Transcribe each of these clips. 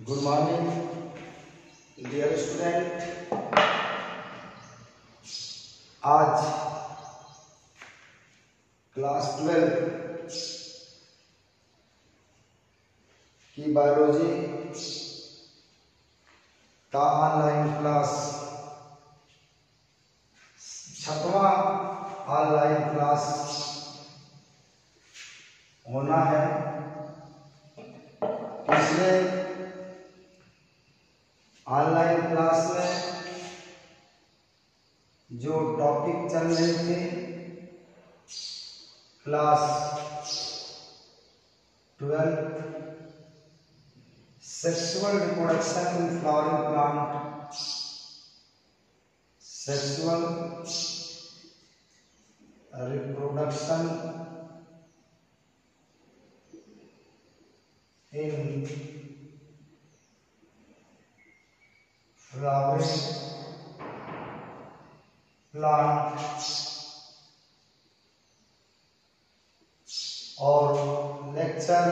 Good morning dear student. आज class 12 की biology का ऑनलाइन क्लास 6वां ऑनलाइन क्लास होना है। पिछले ऑनलाइन क्लास में जो टॉपिक चल रहे थे class 12 sexual reproduction in flowering plant, sexual reproduction in flowering plant और लेक्चर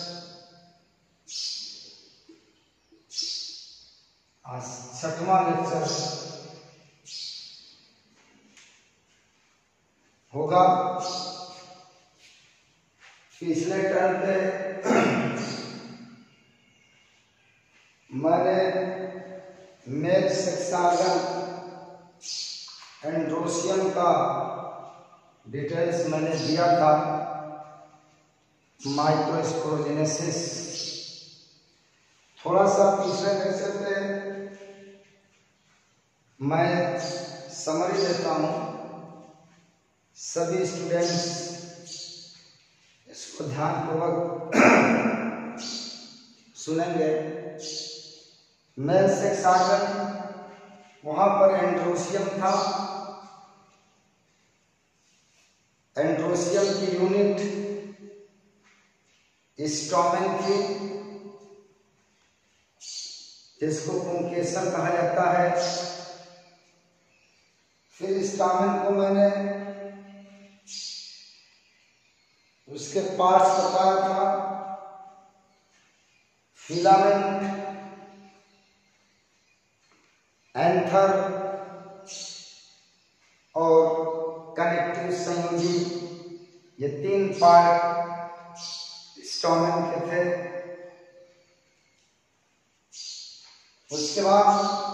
आज 6वां लेक्चर होगा। पिछले टर्म पे मैंने मेल सेक्स ऑर्गन एंड्रोसियम का डिटेल्स मैंने दिया था, माइक्रोस्पोरोजेनेसिस। थोड़ा सा पिछले लेक्चर पे मैं समरी देता हूँ, सभी स्टूडेंट्स इसको ध्यानपूर्वक सुनेंगे। मेल सेक्स ऑर्गन वहां पर एंड्रोसियम था। एंड्रोसियम की यूनिट स्टोमेन थी, जिसको पुंकेसर कहा जाता है। फिर स्टोमेन को मैंने उसके पार्ट्स बताया था, फिलामेंट, एंथर और कनेक्टिव संयोजी, ये 3 पार्ट स्टोमेन के थे। उसके बाद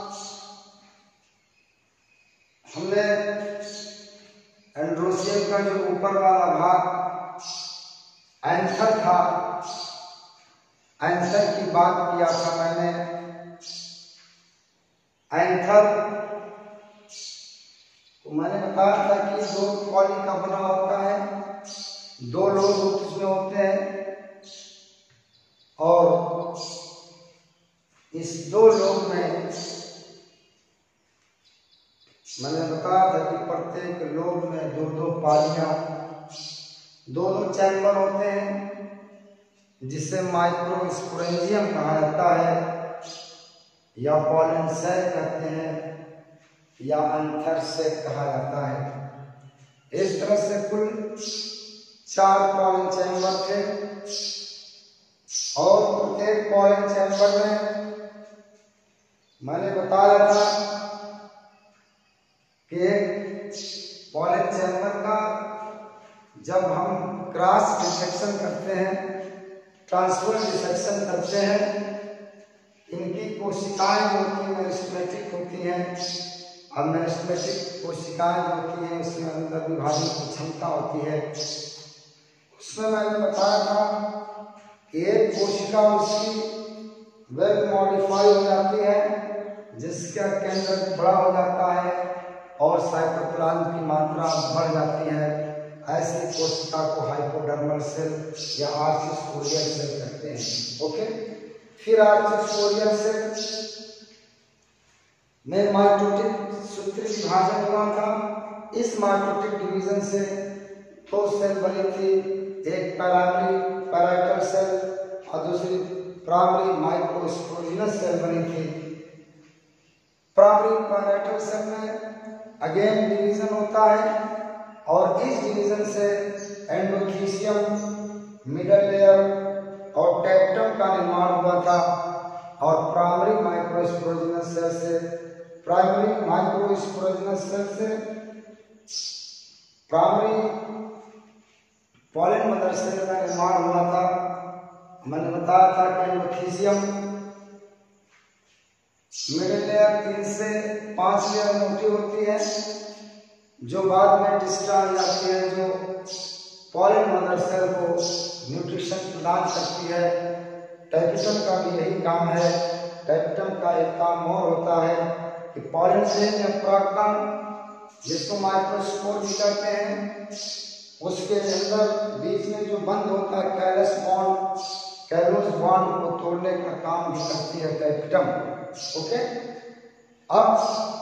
हमने एंड्रोसियम का जो ऊपर वाला भाग एंथर था, एंथर की बात किया था मैंने। एंथर तो मैंने बताया था कि 2 पॉली का बना होता है, 2 लोब उसमें होते हैं और इस 2 लोब में मैंने बताया था कि प्रत्येक लोब में 2-2 पालियां, 2-2 चैम्बर होते हैं, जिसे माइक्रोस्पोरेंजियम कहा जाता है या पॉलन सेल कहते हैं या अंथर से कहा जाता है। इस तरह से कुल 4 पॉलन चैम्बर थे और प्रत्येक पॉलन चैम्बर में मैंने बताया था कि पॉलन चैम्बर का जब हम क्रॉस डिसेक्शन करते हैं, ट्रांसफर डिसेक्शन करते हैं, इनकी कोशिकाएं होती हैं मेरिस्टेमेटिक होती हैं। अब मेरिस्टेमेटिक कोशिकाएं होती हैं, उसमें अंदर विभाजन की क्षमता होती है। उसमें मैंने बताया था कि एक कोशिका उसकी वेल मॉडिफाई हो जाती है, जिसका केंद्र बड़ा हो जाता है और साइटोप्लाज्म की मात्रा बढ़ जाती है। ऐसी कोशिका को हाइपोडर्मल सेल या आर्चिस्पोरियल सेल कहते हैं। ओके, फिर आर्चिस्पोरियल सेल में माइटोटिक सूत्री विभाजन हुआ था। इस माइटोटिक डिवीजन से 2 सेल बनी थी, एक प्राइमरी पैराइटल सेल और दूसरी प्राइमरी माइक्रोस्पोरोजेनस सेल बनी थी। प्राइमरी पैराइटल सेल में अगेन डिवीजन होता है और इस डिवीजन से एंडोथीसियम, मिडल लेयर और टेक्टम का निर्माण हुआ था और प्राइमरी माइक्रोस्पोरोजिनस सेल से प्राइमरी माइक्रोस्पोरोजिनस सेल से प्राइमरी पॉलन मदर सेल का निर्माण हुआ था। मैंने बताया था कि एंडोथीसियम मिडिल लेयर 3 से 5 लेयर मोटी होती है, जो बाद में डिस्चार्ज जाती है, जो पॉलन मदर सेल को न्यूट्रिशन प्रदान करती है। टाइपिटम का भी यही काम है। टाइपिटम का एक काम और होता है कि पॉलन ग्रेन या परागकण, जिसको माइक्रोस्पोर भी कहते हैं, उसके अंदर बीच में जो बंद होता है कैलोस बॉन्ड को तोड़ने का काम भी करती है टाइपिटम। ओके, अब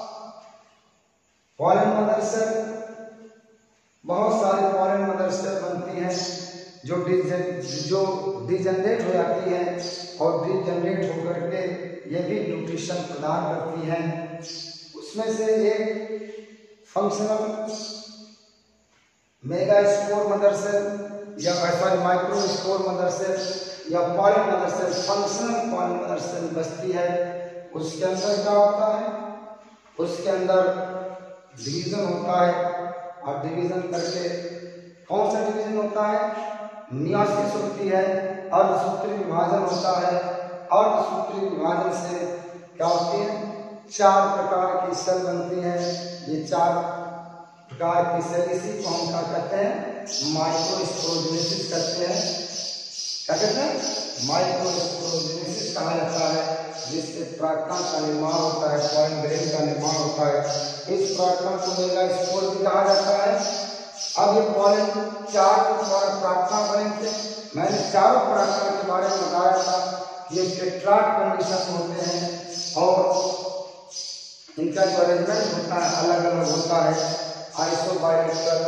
पॉलन मदर सेल, बहुत सारे पॉलन मदर सेल बनती हैं जो डिजनरेट हो जाती है और डिजनरेट होकर के ये भी न्यूट्रिशन प्रदान करती हैं। उसमें से एक फंक्शनल मेगास्पोर मदर सेल या माइक्रोस्पोर मदर सेल या pollen mother cell, functional pollen mother cell बचती है। उसके अंदर क्या होता है, उसके अंदर डिवीजन होता है और डिवीजन करके कौन सा डिवीजन होता है, मियोसिस होती है, अर्धसूत्री विभाजन होता है। अर्धसूत्री विभाजन से क्या होती है, 4 प्रकार की सेल बनती हैं। ये 4 प्रकार की सेल, इसी को हम क्या कहते हैं, माइक्रोस्पोरोजेनेसिस कहते हैं। क्या कहते हैं, माइक्रोस्पोरोजेनेसिस कहा जाता है, जिससे परागकण का निर्माण होता है, पॉलन ग्रेन का निर्माण होता है। इस परागकण को मेगास्पोर भी कहा जाता है। अब ये पॉलन 4 परागकण बने थे। मैंने 4 परागकण के बारे में बताया था। ये टेट्राड कंडीशन होते हैं और इनका जो अरेंजमेंट होता है अलग अलग होता है। Isobilateral,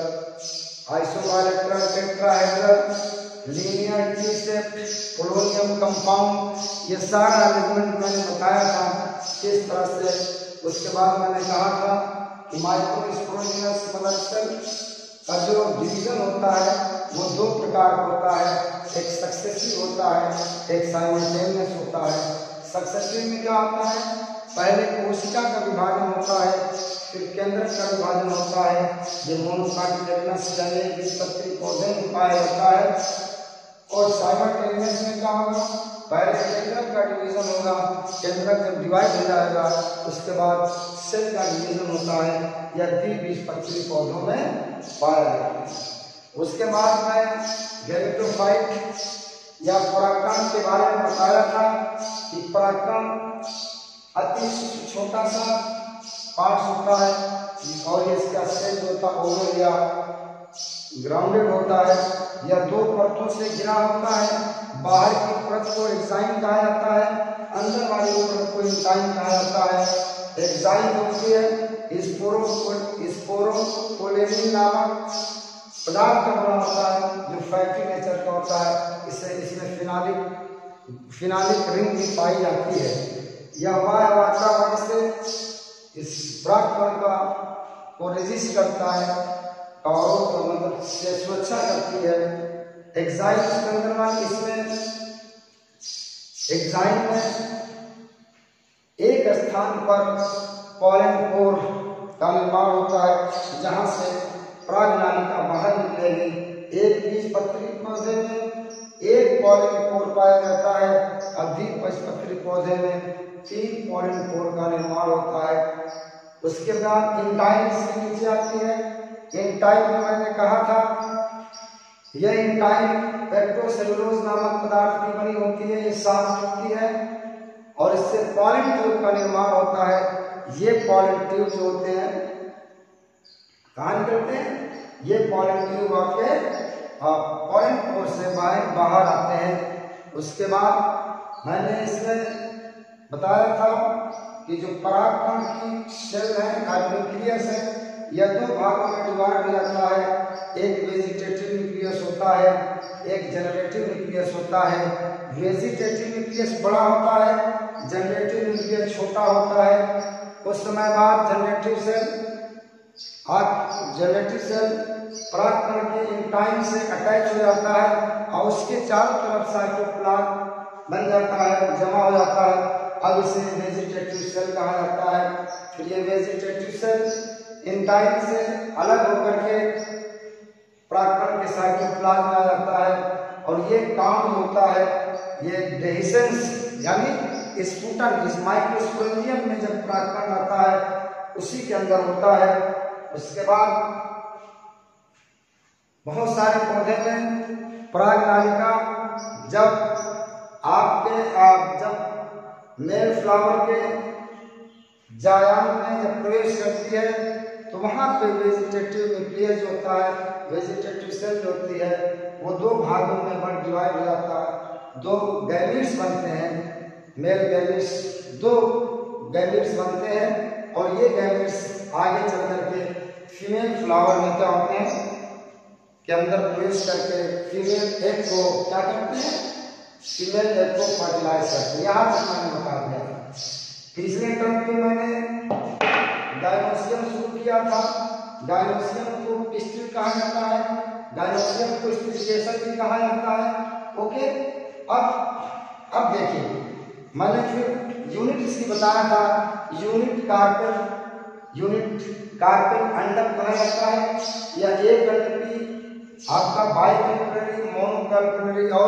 tetrahedral, linear T shape, polonium compound, ये सारा अरेंजमेंट मैंने बताया था किस तरह से। उसके बाद मैंने कहा था कि माइक्रोस्पोरोजिनस मदर सेल का जो डिवीजन होता है वो 2 प्रकार का होता है, एक सक्सेसिव होता है, एक साइमल्टेनियस होता है। सक्सेसिव में क्या होता है, पहले कोशिका का विभाजन होता है, फिर केंद्रक का विभाजन होता है। ये मोनोकाइटिलेटस यानी द्विपत्री पौधे में पाया जाता है। और साइमल्टेनियस में क्या होगा, पहले केंद्रक का डिवीजन होगा, केंद्रक जब डिवाइड हो जाएगा उसके बाद सेल का डिवीजन होता है, या द्विबीजपत्री पौधों में पाया जाता है। उसके बाद में गैमेटोफाइट या परागकण के बारे में बताया था कि परागकण अति छोटा सा पार्ट होता है और इसका सेल होता है ओवल या ग्राउंडेड होता है, या 2 परतों से घिरा होता है। बाहर की परत को एक्साइन कहा जाता है, अंदर वाली परत को इंटाइन कहा जाता है। एक्साइन होती है स्पोरोपोलेनिन नामक पदार्थ का बना होता है, जो फैटी नेचर का होता है। इसमें फिनालिक रिंग भी पाई जाती है। यह वातावरण से इस परागकण का को रेजिस्ट करता है और मतलब से सुरक्षा करती है। एक्साइन के अंदर वाली इसमें एक्साइन में एक स्थान पर पॉलन पोर का निर्माण होता है, जहां से परागनालिका बाहर निकलेगी। एक बीजपत्री पौधे में एक पॉलन पोर पाया जाता है, द्विबीजपत्री पौधे में 3 पॉलन पोर का निर्माण होता है। उसके बाद इंटाइन से नीचे आती है। इंटाइन में मैंने कहा था यह इंटाइन पेक्टोसेलुलोज नामक पदार्थ की बनी होती है, ये साफ होती है और इससे पॉलन ट्यूब का निर्माण होता है। ये पॉलन ट्यूब जो होते हैं कहाँ निकलते हैं, ये पॉलन ट्यूब आपके पॉलन पोर से बाहर आते हैं। उसके बाद मैंने इसमें बताया था कि जो परागकण की सेल है, न्यूक्लियस है, यह 2 भागों में डिवाइड हो जाता है। एक वेजिटेटिव न्यूक्लियस होता है, एक जनरेटिव न्यूक्लियस होता है। वेजिटेटिव न्यूक्लियस बड़ा होता है, जनरेटिव न्यूक्लियस छोटा होता है। कुछ समय बाद जनरेटिव सेल परागकण के इंटाइन से अटैच हो जाता है और उसके चारों तरफ साइटोप्लाज्म बन जाता है, जमा हो जाता है। अब इसे वेजिटेटिव सेल कहा जाता है। फिर ये वेजिटेटिव सेल इंटाइन से अलग होकर के परागकण के साइटोप्लाज्म में आ जाता है और ये काम होता है, ये डेहिसेंस यानी स्फुटन, इस माइक्रोस्पोरेंजियम में जब परागकण आता है उसी के अंदर होता है। उसके बाद बहुत सारे पौधे में परागनालिका जब मेल फ्लावर के जायाम में जब प्रवेश करती है तो वहां पे वेजिटेटिव न्यूक्लियस होता है, वेजिटेटिव सेल जो होती है वो दो भागों में बट डिवाइड हो जाता है। दो गैमेट्स बनते हैं, मेल गैमेट्स, दो गैमेट्स बनते हैं और ये गैमेट्स आगे चल करके फीमेल फ्लावर में क्या होते हैं के अंदर प्रवेश करके फीमेल एग को क्या करते हैं, फीमेल एग को फर्टिलाइज करते हैं। यहाँ तक मैंने बता दिया। तीसरे टर्म में मैंने डायनोसियम शुरू किया था। डायनोसियम को पिस्टिल कहा जाता है, डायनोसियम को स्टिलिएशन भी कहा जाता है। ओके, अब देखिए मैंने फिर यूनिट इसकी बताया था। यूनिट कार्पेल अंडक कहा जाता है या एक अंडकी आपका बाइकैल्कुलरी, मोनोकैल्कुलरी और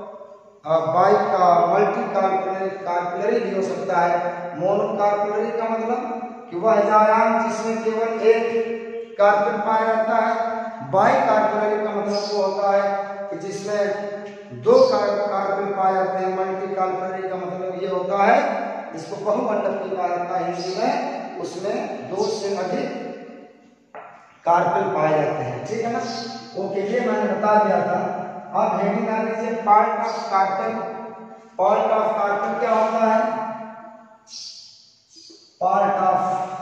मल्टीकार्पुलरी भी हो सकता है। मोनोकार्पुलरी का मतलब कि वह जायाम जिसमें केवल एक कार्पेल पाया जाता है। बाइकार्पुलरी का मतलब वो होता है कि जिसमें दो कार्पेल पाए जाते हैं। मल्टीकार्पुलरी का मतलब ये होता है जिसको बहुअंडक कहा जाता है हिंदी में, उसमें दो से अधिक कार्पेल पाए जाते हैं। ठीक है ना, ओके, ये मैंने बता दिया था। अब हेडिंग आ लीजिए part of carpel. Part of carpel क्या होता है? पार्ट ऑफ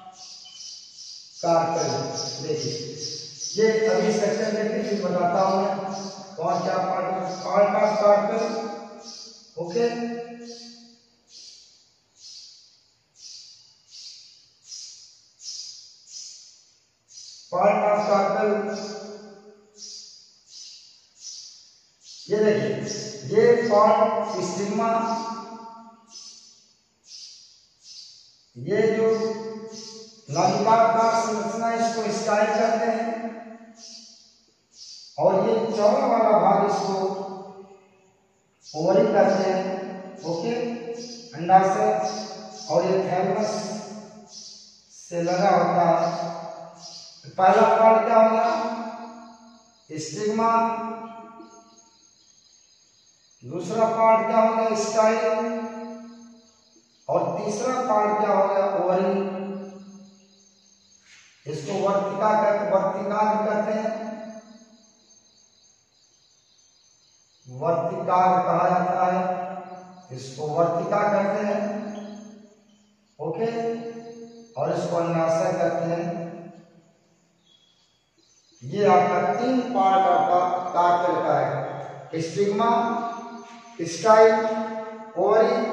कार्पेल देखिए, ये अभी सेक्शन देखिए फिर बताता हूं मैं कौन क्या part of carpel. Okay, part of carpel ये देखिए, ये पार्ट स्टिग्मा, ये जो नलिकाकार संरचना इसको स्टाइल कहते हैं और ये चौड़ा वाला भाग इसको ओवरी कहते हैं। ओके, अंडाशय और ये थैलमस से लगा होता है। पहला पार्ट क्या होगा? स्टिग्मा। दूसरा पार्ट क्या हो गया? स्टाइल। और तीसरा पार्ट क्या हो गया? ओवरी। इसको वर्तिका कहते हैं, वर्तिकाग्र कहा जाता है, इसको वर्तिका कहते हैं। ओके, और इसको अंडाशय कहते हैं। ये आपका तीन पार्ट आपका कार्पेल का है, स्टिग्मा, स्टाइल, ओवरी।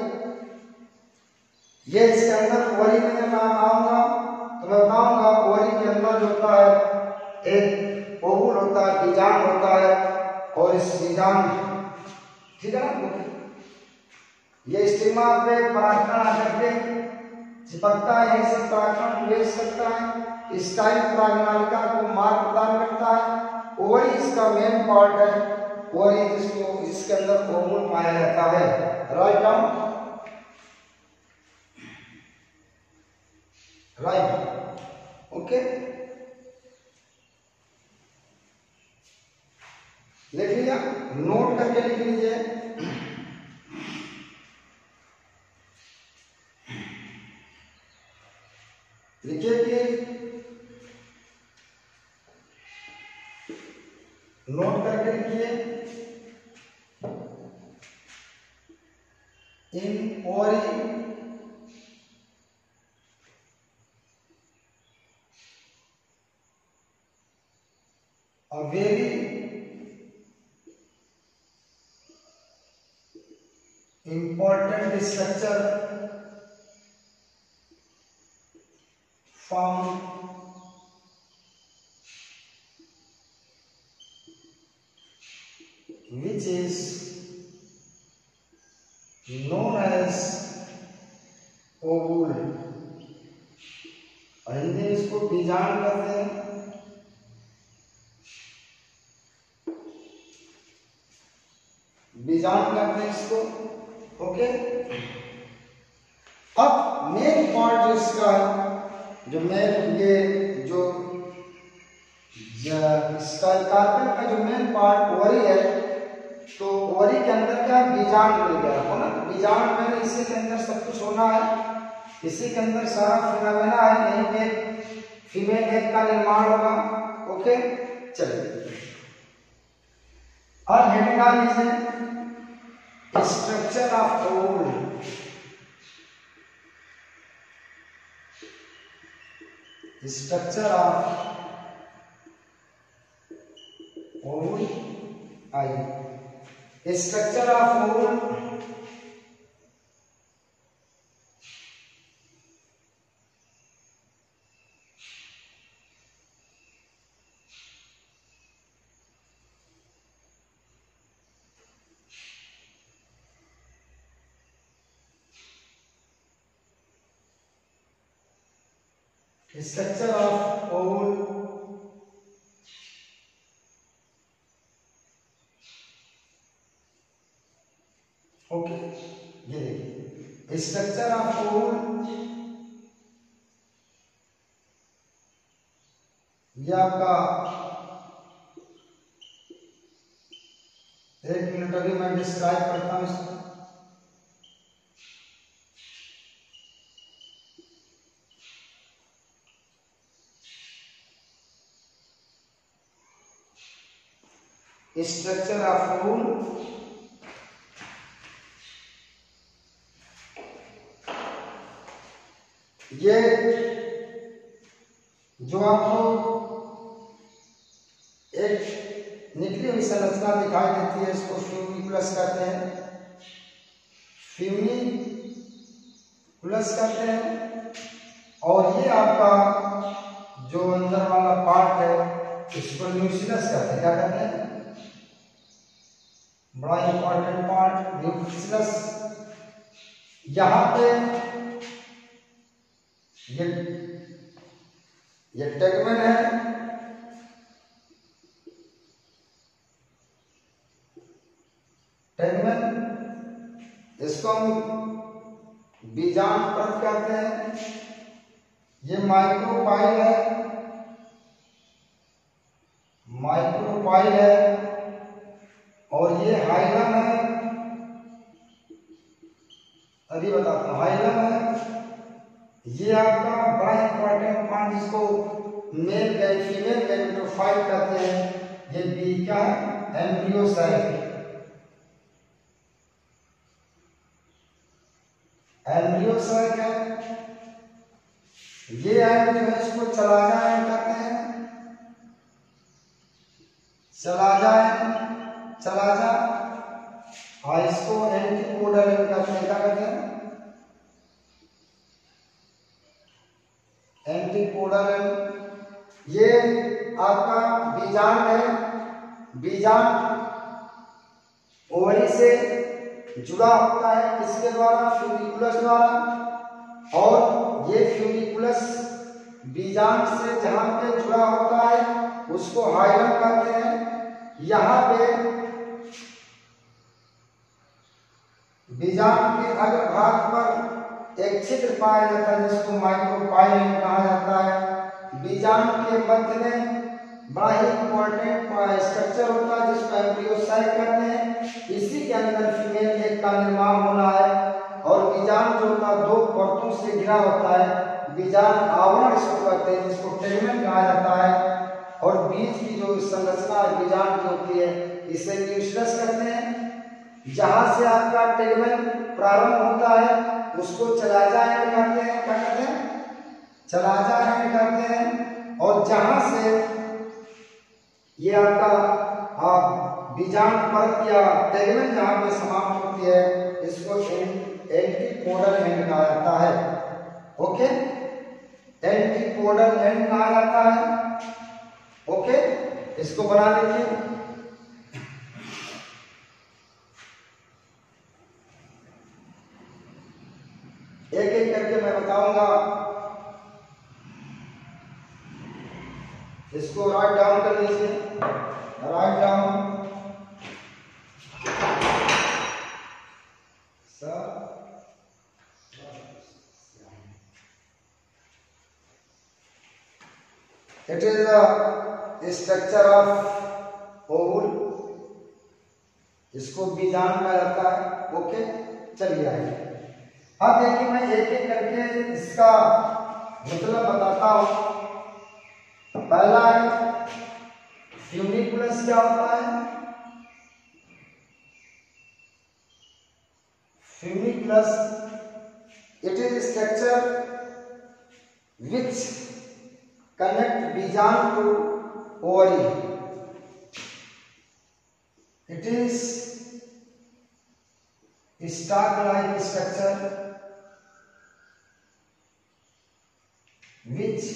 ये इसके अंदर ओवरी में मैं आऊंगा तो मैं बताऊंगा ओवरी के अंदर जो होता है एक ओवुल होता है, बीजांड होता है और इस बीजांड, ठीक है ना, ये स्टिग्मा पे परागकण आकर के चिपकता है, यही से परागकण प्रवेश करता है। स्टाइल परागनालिका को मार्ग प्रदान करता है। ओवरी इसका मेन पार्ट है, ओवरी जिसको इसके अंदर ओवुल पाया जाता है। Write down, right. ओके, लिख लिया, नोट करके लिख लीजिए। लिखिए कि नोट करके लिखिए, in ovary a very important structure found which is known as बीजांड कहते हैं। बीजांड कहते हैं इसको। ओके, अब मेन पार्ट जो इसका है, जो मेन ये जो इसका कार्पेट का जो मेन पार्ट ओवरी है, तो ओवरी के अंदर क्या बीजांड मिल गया हो ना। बीजांड में इसी के अंदर सब कुछ होना है, इसी के अंदर सारा फिनोमेना है, यहीं पे फीमेल एग का निर्माण होगा। ओके, चलिए और हेडिंग आ लीजिए structure of ovule. Structure of ovule आई। Structure of ovule structure of ovule okay, ये देखिए स्ट्रक्चर ऑफ ओवल, ये आपका 1 मिनट अभी मैं डिस्क्राइब करता हूं इसको। स्ट्रक्चर ऑफ ओवल, ये जो आपको एक निकली हुई संरचना दिखाई देती है, इसको फ्यूनिकुलस कहते हैं। फ्यूनिकुलस कहते हैं। और ये आपका जो अंदर वाला पार्ट है, इसको न्यूक्लियस कहते हैं। क्या कहते हैं? बड़ा इंपॉर्टेंट पार्ट न्यूक्लियस। यहां पे ये टेगमेन है, टेगमेन, इसको हम बीजांड परत कहते हैं। ये माइक्रोपाइल है, माइक्रोपाइल है, और ये हाइलम है। अभी बताता हूं, हाइलम है। ये आपका बड़ा इंपॉर्टेंट पॉइंट, जिसको मेल फीमेल गैमेटोफाइट कहते हैं। ये बी क्या है? एम्ब्रियोसाइट। एम्ब्रियोसाइट है। ये एंड जो है इसको चलाजा एंड कहते हैं। Chalaza end, chalaza. और इसको एंटीपोडल एंड कहते हैं। क्या कहते हैं? Antipodal end. ये आपका बीजांड है। बीजांड ओवरी से जुड़ा होता है, किसके द्वारा? फ्यूनिकुलस द्वारा। और ये फ्यूनिकुलस बीजांड से जहां पे जुड़ा होता है उसको हाइलम कहते हैं। यहां पे बीजांड के अग्रभाग पर एक छिद्र पाया जाता है, जिसको माइक्रोपाइल कहा जाता है। बीजांड के मध्य में बड़ा ही इंपॉर्टेंट स्ट्रक्चर होता है, जिसको एम्ब्रियोसाइट कहते हैं। इसी के अंदर फीमेल एग का निर्माण होना है। और बीजांड जो होता है 2 परतों से घिरा होता है। बीजांड आवरण इसको कहते हैं, जिसको टेगमेन कहा जाता है। और बीज की जो संरचना बीजांड की होती है, इसे न्यूक्लियस कहते हैं। जहां से आपका टेगमेन प्रारंभ होता है उसको चलाजा एंड कहते हैं। क्या कहते हैं? चलाजा एंड कहते हैं। और जहां से ये आपका बीजांड परत या टेगमेन जहां पे समाप्त होती है, इसको एंटीपोडल एंड कहा जाता है। ओके, एंटीपोडल एंड कहा जाता है। ओके, इसको बना लीजिए। एक एक करके मैं बताऊंगा। इसको राइट डाउन कर लीजिए, write down. It is the structure of ovule, इसको बीजांड कहा जाता है। ओके, चलिए आइए अब देखिए मैं एक एक करके इसका मतलब बताता हूं। पहला है फ्यूनिकुलस, क्या होता है? Funiculus it is structure which connect बीजांड to ovary. It is stalk-like structure which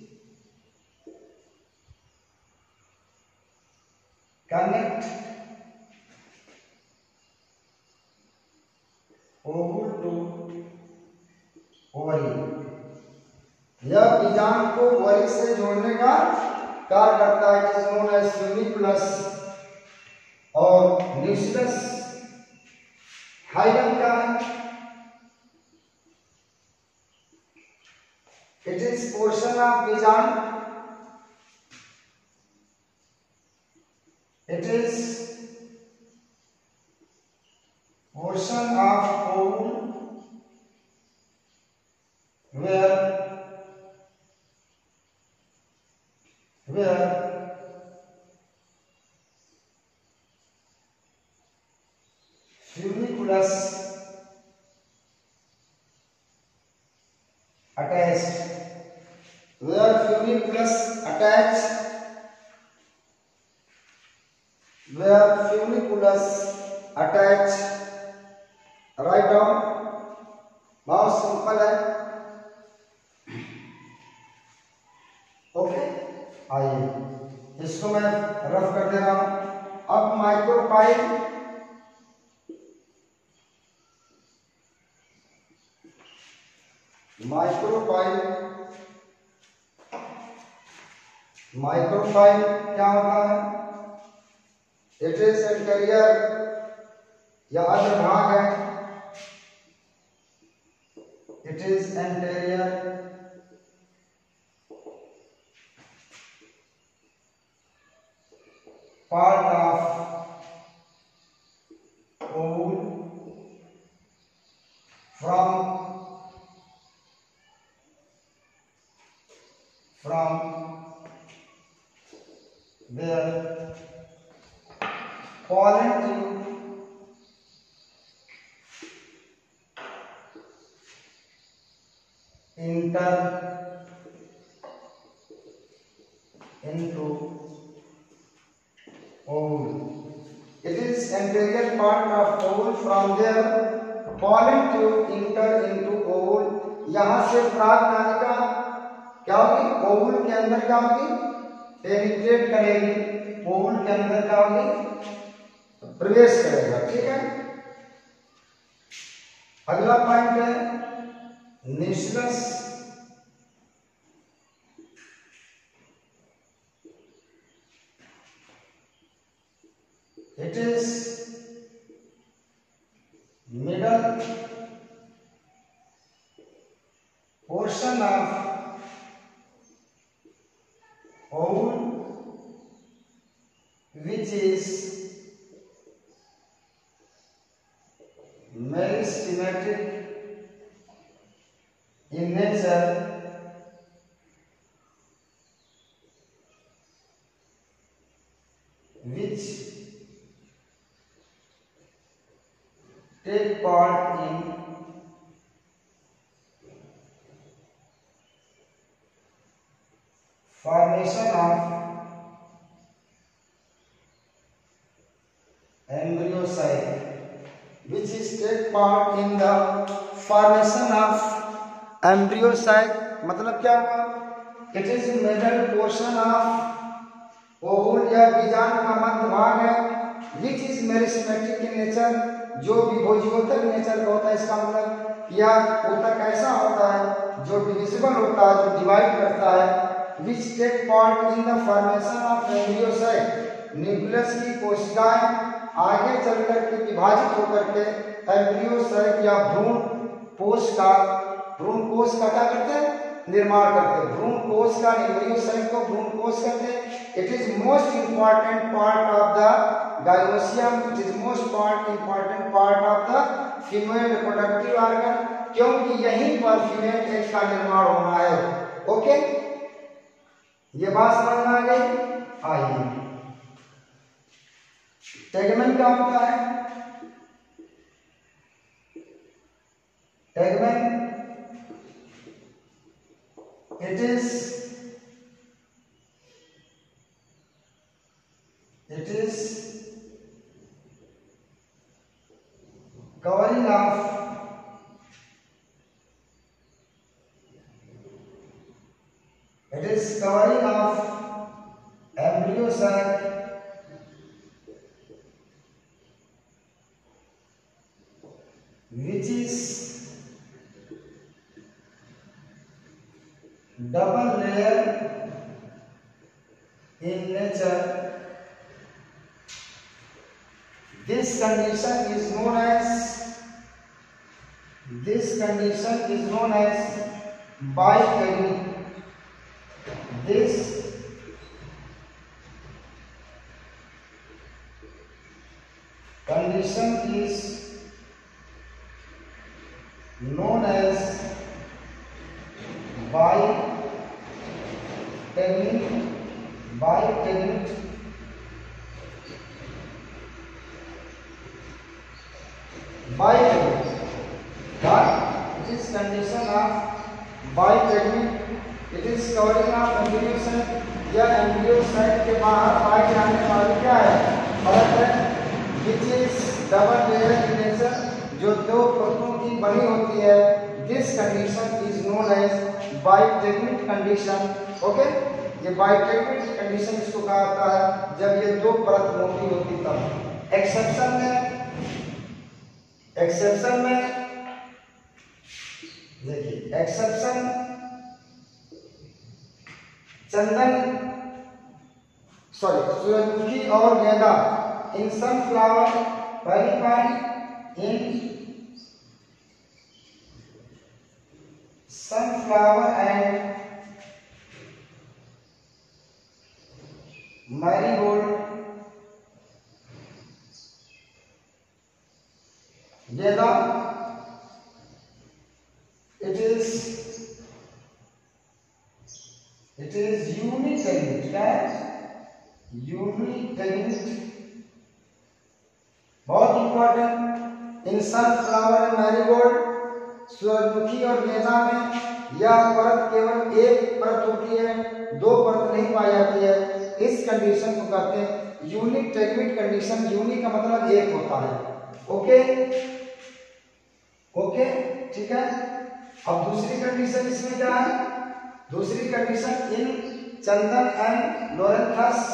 connect ovule to ovary. यह बीजांड को ओवरी से जोड़ने का कार्य करता है, जिसे नोन एज फ्यूनिकुलस। और न्यूक्लियस हाइलम का इट इज पोर्शन ऑफ बीजांड, it is portion of ovule where funiculus attached, where funiculus attached, where funiculus attached, write down, बहुत सिंपल है। ओके, आइए इसको मैं रफ कर दे रहा हूं। अब माइक्रोपाइल, माइक्रोपाइल क्या होता है? इट इज एंटीरियर या अग्र भाग है, it is anterior part of ovule from where pollen tube enter into ovule. It is anterior part of ovule. From there, pollen tube enter into ovule. यहाँ से पराग नालिका क्या होगी? ओवुल के अंदर क्या होगी? पेनिट्रेट करेगी, ओवुल के अंदर क्या होगी? प्रवेश करेगा। ठीक है, अगला पॉइंट है nucellus. It is middle portion of ovule which is meristematic in nature, which take part in formation of embryocyte, which is take part in the formation of embryocyte। मतलब क्या हुआ? It is middle portion of ovule या बीजांड का मध्य भाग है, which is meristematic in nature, जो विभोजीवोत्तक नेचर का होता है। इसका मतलब यह ऊतक ऐसा होता है जो डिविजिबल होता है, जो डिवाइड करता है। which take part in the formation of embryocyte। Nucellus की कोशिकाएं आगे चलकर के विभाजित होकर के एम्ब्रियोसाइट या भ्रूण कोश का क्या करते हैं, निर्माण करते हैं। भ्रूण कोश का, एम्ब्रियोसाइट को भ्रूण कोश कहते हैं। It is most important part of the gynoecium, it is most important part of the female reproductive organ, क्योंकि यहीं पर फीमेल एग का निर्माण होना है। ओके, ये बात समझ में आ गई। आइए, टेगमेन क्या होता है? Tegmen it is covering of embryosac which is double layer in nature। This condition is known as bipedal। This condition is known as bipedal। It is condition of bipedal। It is covering of embryocyte या embryocyte के बाहर पाए जाने वाली क्या है, परत है, which is double layer in nature, जो दो परतों की बनी होती है। This condition is known as bipedal condition। Okay, ये bipedal condition इसको कहा जाता है जब ये दो परत मोटी होती तब। एक्सेप्शन में देखिए, एक्सेप्शन सूरजमुखी और गेंदा इन सनफ्लावर एंड मैरीगोल्ड। गेंदा it is unitegumate। क्या है? unitegumate, बहुत important. In sunflower and marigold, सूरजमुखी और गेंदा में यह परत केवल एक परत होती है, दो परत नहीं पाई जाती है। इस कंडीशन को कहते हैं यूनिटेगमेट कंडीशन। यूनि का मतलब एक होता है। ओके, ठीक है। अब दूसरी कंडीशन इसमें क्या है? दूसरी condition in chandan and Loranthus,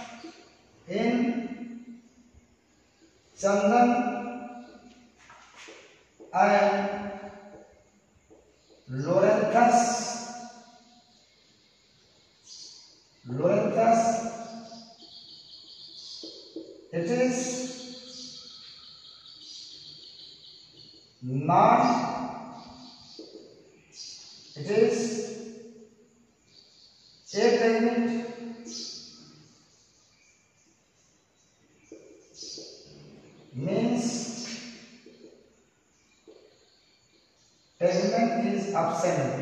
it is ategmenate means tegment is absent।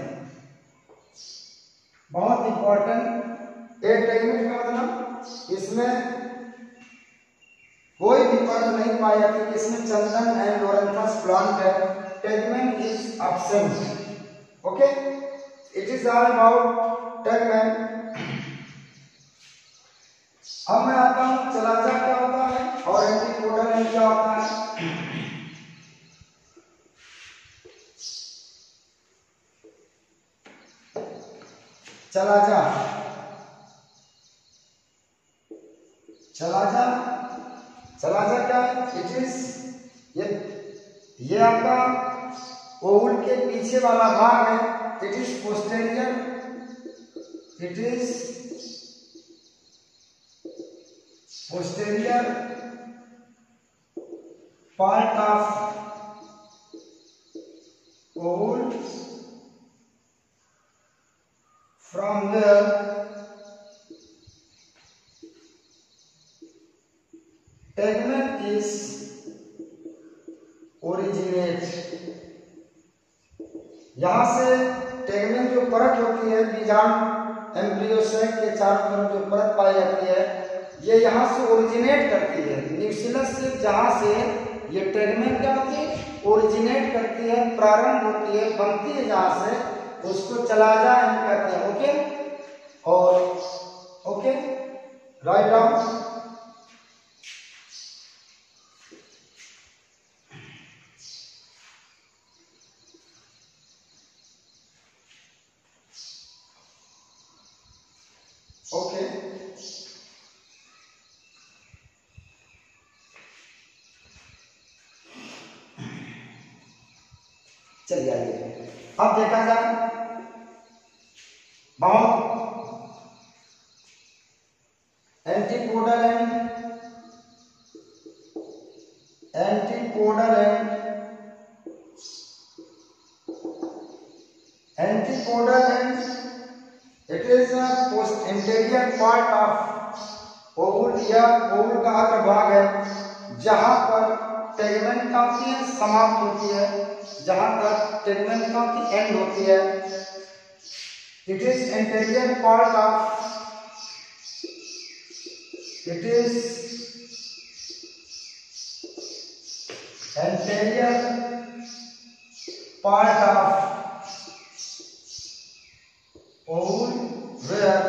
बहुत इंपॉर्टेंट। एटेगमेंट का मतलब इसमें कोई भी परत नहीं पाई जाती, इसमें चंदन एंड लोरेंथस प्लांट है। Tegment is absent. Okay, it is all about tegment. अब मैं आता हूं चलाजा क्या होता है और एंटीकोडल क्या होता है। चलाजा क्या है? इट इज ये आपका ओवल के पीछे वाला भाग है। It is posterior it is posterior part of ovule from where tegumen is originate। यहां से टेगमेन जो परत होती है बीजांड एम्ब्रियोसाइट के चारों तरफ जो परत पाई जाती है ये यहाँ से ओरिजिनेट करती है। न्यूक्लियस से जहां से ये टेगमेन क्या होती है ओरिजिनेट करती है, प्रारंभ होती है, बनती है जहां से उसको चलाजा हम कहते हैं। ओके और ओके राइट डाउन। ओके चलिए आइए अब देखा जाए बहुत antipodal end it is posterior part of ovule या ओवुल का अग्र भाग है जहां पर टेगमेन का होती है समाप्त होती है, जहां तक टेगमेन का एंड होती है। It is interior part of ovule where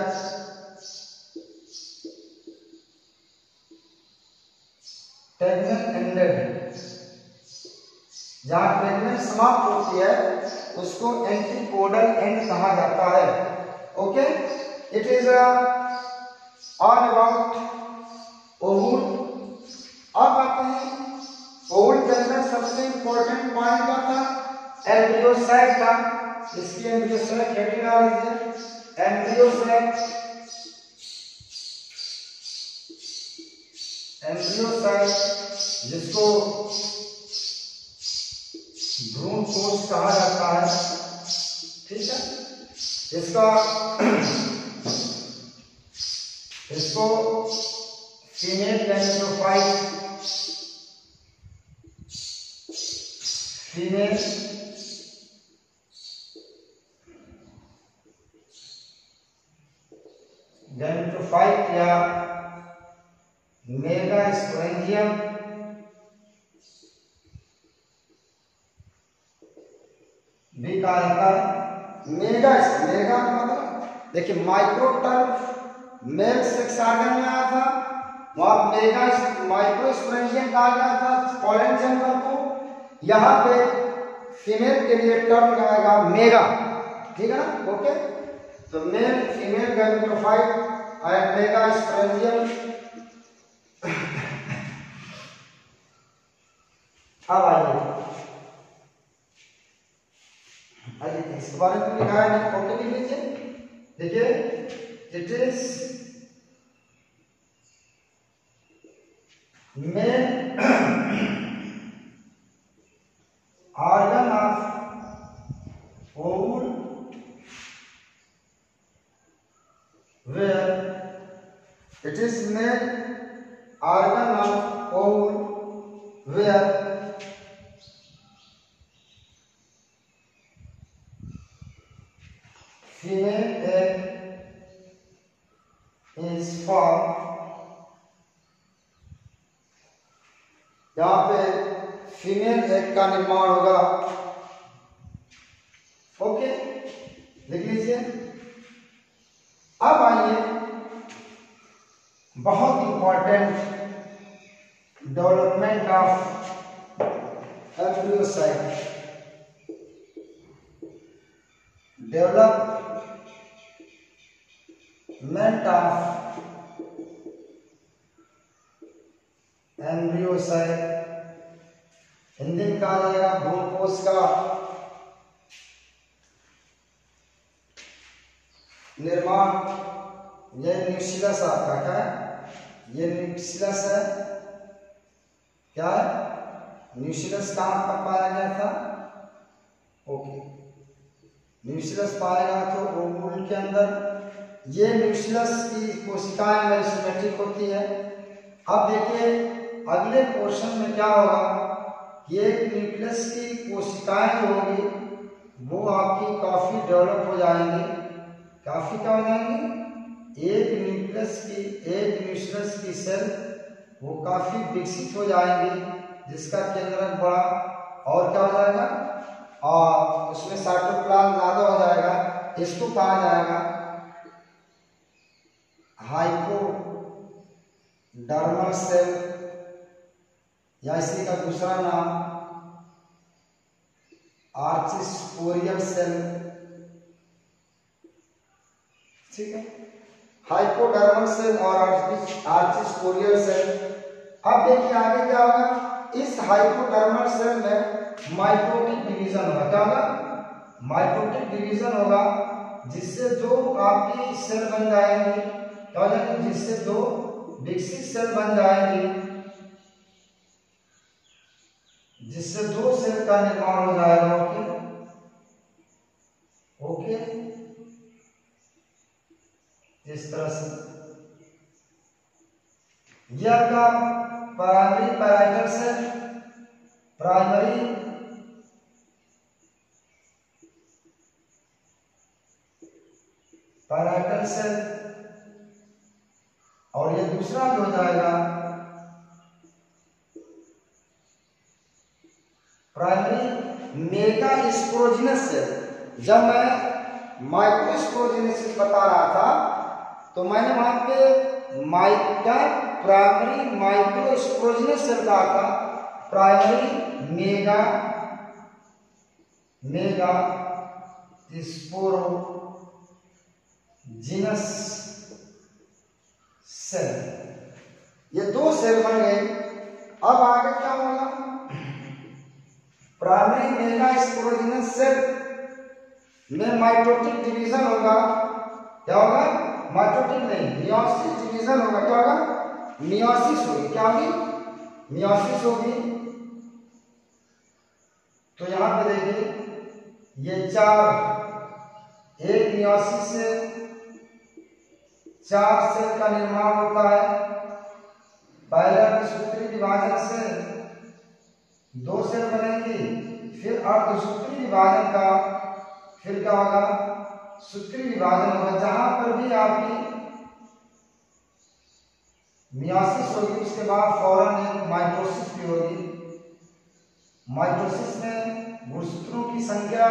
tegmen ended। जहां टेगमेन समाप्त होती है उसको एंटीपोडल एंड कहा जाता है। Okay it is all about ovule. अब आते हैं ओवुल के अंदर सबसे इंपॉर्टेंट पॉइंट क्या था एम्ब्रियोसाइट का। इसकी एम्ब्रियोसाइट हेडिंग आ रही है एम्ब्रियोसाइट जिसको भ्रूण कोश कहा जाता है। ठीक है इसको फीमेल गैमेटोफाइट या मेगास्पोरेंजियम भी कहा जाता है। मेगा मतलब देखिए माइक्रोटर्फ मेल सेक्स ऑर्गन में आया था, वहां मेगा माइक्रोस्पोरेंजियम कहा गया था पॉलन जानवर को। यहाँ पे फीमेल के लिए टर्म आएगा मेगा। ठीक है ना। ओके तो male female gametophyte and megasporangium. अब आइए इसके बारे में लिखा है कॉपी लिख लीजिए। देखिए it is main organ of ovule where it is main organ of ovule where female egg is formed। यहाँ पे फीमेल एग का निर्माण होगा। ओके लिख लीजिए। अब आइए बहुत important development of embryocyte. Development of embryocyte Hindi में कहा जाएगा भ्रूणकोश का निर्माण। निर्माण ये न्यूक्लियस आपका क्या है, ये न्यूक्लियस है, क्या है न्यूक्लियस कहाँ पर पाया गया था, ओके न्यूक्लियस पाया गया तो ओवुल के अंदर। ये न्यूक्लियस की कोशिकाएं मेरिस्टेमेटिक होती है। अब देखिए अगले पोर्शन में क्या होगा, ये न्यूक्लियस की कोशिकाएं जो होगी वो आपकी काफी डेवलप हो जाएंगी, काफी क्या हो जाएंगी, एक न्यूक्लियस की सेल वो काफी विकसित हो जाएंगी, जिसका केंद्रक बड़ा और क्या हो जाएगा, और उसमें साइटोप्लाज्म ज्यादा हो जाएगा। इसको कहा जाएगा हाइपोडर्मल सेल, या इसी का दूसरा नाम आर्चिस्पोरियल सेल, ठीक है, हाइपोडर्मल सेल और आर्चिस्पोरियल सेल। अब देखिए आगे क्या होगा, इस हाइपोडर्मल सेल में माइटोटिक डिवीजन होगा, क्या होगा, माइटोटिक डिवीजन होगा, जिससे दो आपकी सेल बन जाएंगी, क्या हो जाएंगे, जिससे दो विकसित सेल बन जाएंगी, जिससे दो सेल का निर्माण हो जाएगा। ओके ओके, इस तरह से यह आपका primary parietal cell, primary parietal cell, और ये दूसरा जो हो जाएगा प्राइमरी मेगास्पोरोजिनस सेल। जब मैं माइक्रोस्पोरोजिनेसिस बता रहा था तो मैंने वहां पे प्राइमरी माइक्रोस्पोरोजिनस सेल कहा था, प्राइमरी मेगा स्पोरोजिनस सेल। ये दो सेल बन गए। अब आगे क्या होगा, प्राइमरी मेगास्पोरोजिनस सेल में माइटोटिक डिवीजन होगा, क्या होगा, माइटोटिक नहीं मियोसिस डिवीजन होगा, क्या होगा, मियोसिस होगी, क्या होगी, मियोसिस होगी। तो यहां पे देखिए ये चार, एक मियोसिस से चार सेल का निर्माण होता है। पहला सूत्री विभाजन से दो सेल बनेंगी, फिर अर्धसूत्री विभाजन का फिर क्या होगा, सूत्री विभाजन होगा। जहां पर भी आपकी मियोसिस होगी उसके बाद फौरन एक माइटोसिस भी होगी। माइटोसिस में गुणसूत्रों की संख्या,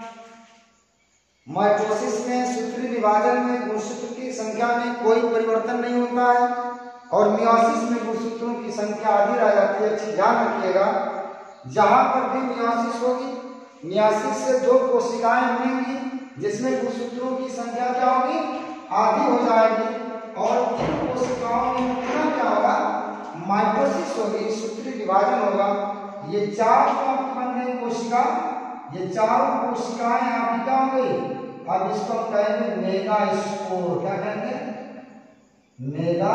माइटोसिस में सूत्री विभाजन में गुणसूत्र की संख्या में कोई परिवर्तन नहीं होता है, और मियोसिस में गुणसूत्रों की संख्या आधी रह जाती है। अच्छी ध्यान रखिएगा, जहां पर भी मियोसिस होगी, मियोसिस से दो कोशिकाएं बनेंगी जिसमें गुणसूत्रों की संख्या क्या होगी, आधी हो जाएगी, और इन कोशिकाओं में पुनः क्या होगा, माइटोसिस होगी, सूत्री विभाजन होगा। ये चार बन गई कोशिका, ये चारों कोशिकाएं आपकी क्या हो गई। अब इसको हम कहेंगे मेगास्पोर, क्या कहेंगे, मेगा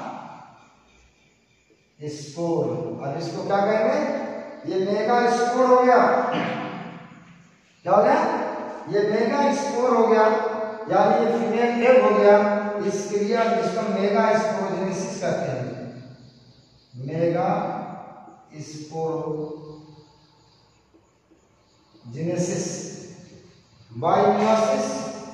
स्पोर। अब इसको क्या कहेंगे, ये मेगा स्पोर हो गया, क्या हो गया, ये मेगा स्पोर हो गया, यानी ये फीमेल एग हो गया। इस क्रिया जिसको मेगा स्पोरोजेनेसिस कहते हैं, megasporogenesis by meiosis.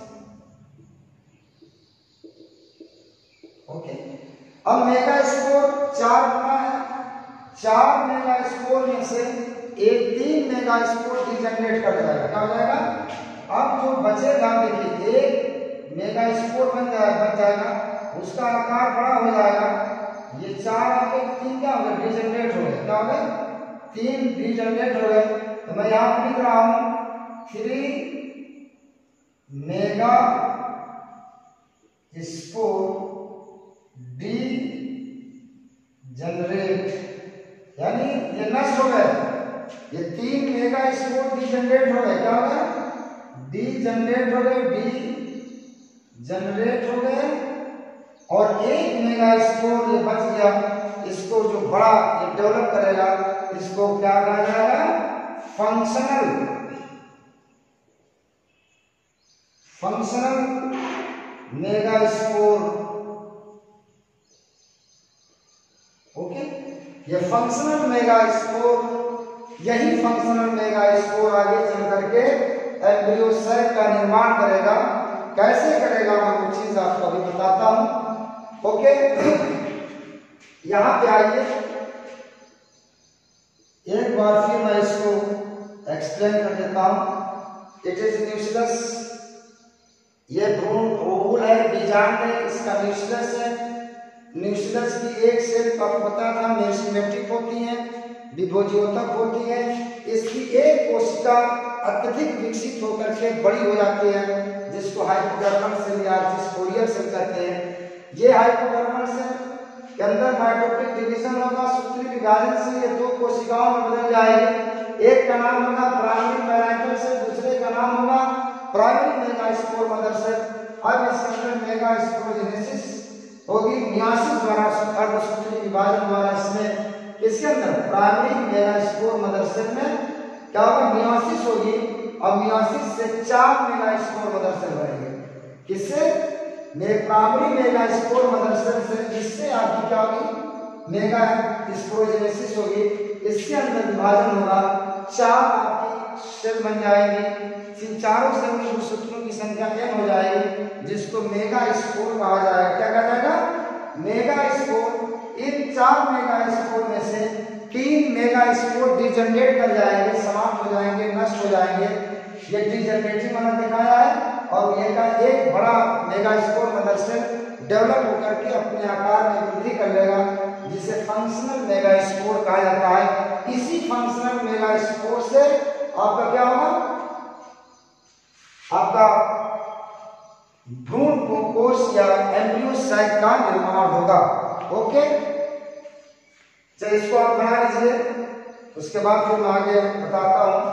Okay, अब मेगा स्पोर चार बना है, चार मेगा स्पोर में से एक 3 मेगा स्पोर डिजनरेट कर जाएगा, क्या हो जाएगा। अब जो बचेगा देखिए, एक मेगा स्पोर बन जाएगा, उसका आकार बड़ा हो जाएगा। ये चार आपके 3 क्या हो गए, डिजनरेट हो गए, क्या हो गए, 3 डिजनरेट हो गए। तो मैं यहां लिख रहा हूं 3 मेगा स्पोर डी जनरेट, यानी ये नष्ट हो गए। ये 3 मेगा स्पोर डी जनरेट हो गए, क्या हो गया, डी जनरेट हो गए, डी जनरेट हो गए और 1 मेगा स्पोर ये बच गया। इसको जो बड़ा ये डेवलप करेगा इसको क्या कहा जाएगा? Functional megaspore. ओके, ये फंक्शनल मेगा स्पोर, यही फंक्शनल मेगा स्पोर आगे चल करके एम्ब्रियो सेक का निर्माण करेगा। कैसे करेगा मैं वो चीज आपको अभी बताता हूं। ओके, यहां पे आइए, एक बार फिर मैं इसको एक्सप्लेन कर देता हूं। इट इज न्यूक्लियस, ये भ्रूण ओवुल है, बीजांड है, इसका न्यूक्लियस है। न्यूक्लियस की एक सेल आपको पता था मेरिस्टेमेटिक होती है, विभोज्योतक होती है। इसकी एक कोशिका अत्यधिक विकसित होकर के बड़ी हो जाती है, जिसको हाइपोडर्मल सेल या जिसकोरियल सेल कहते हैं। ये हाइपोडर्मल सेल के अंदर माइटोटिक डिवीजन होगा, सूत्री विभाजन से ये 2 कोशिकाओं में बदल जाएगी। एक का नाम होगा प्राइमरी पैराइटल सेल, दूसरे का नाम होगा प्राइमरी मेगास्पोर मदर सेल। अब इसके अंदर मेगास्पोरोजेनेसिस होगी, मियासिस द्वारा, अर्धसूत्री विभाजन द्वारा। इसमें इसके अंदर प्राइमरी मेगास्पोर मदर सेल में क्या होगा? मियासिस होगी और मियासिस से 4 मेगास्पोर मदर सेल बनेंगे। किससे? प्राइमरी मेगास्पोर मदर सेल से, जिससे आपकी क्या होगी? मेगास्पोरोजेनेसिस होगी। इसके अंदर विभाजन होगा, 4 आपकी सेल बन जाएंगी। इन चारों सेल में गुणसूत्रों की संख्या n हो जाएगी, जिसको मेगास्पोर कहा जाएगा। क्या कहा जाएगा? मेगास्पोर। इन 4 मेगास्पोर में से 3 मेगास्पोर डिजनरेट कर जाएंगे, समाप्त हो जाएंगे, नष्ट हो जाएंगे। ये डिजनरेटिंग मैंने दिखाया है। और ये का एक बड़ा मेगास्पोर मदर सेल डेवलप होकर के अपने आकार में वृद्धि कर लेगा, जिसे फंक्शनल मेगास्पोर कहा जाता है। इसी फंक्शनल मेगास्पोर से आपका क्या होगा? आपका भ्रूण कोश या एम्ब्रियो साइट का निर्माण होगा। ओके, चलिए इसको आप बना लीजिए, उसके बाद फिर मैं आगे बताता हूं।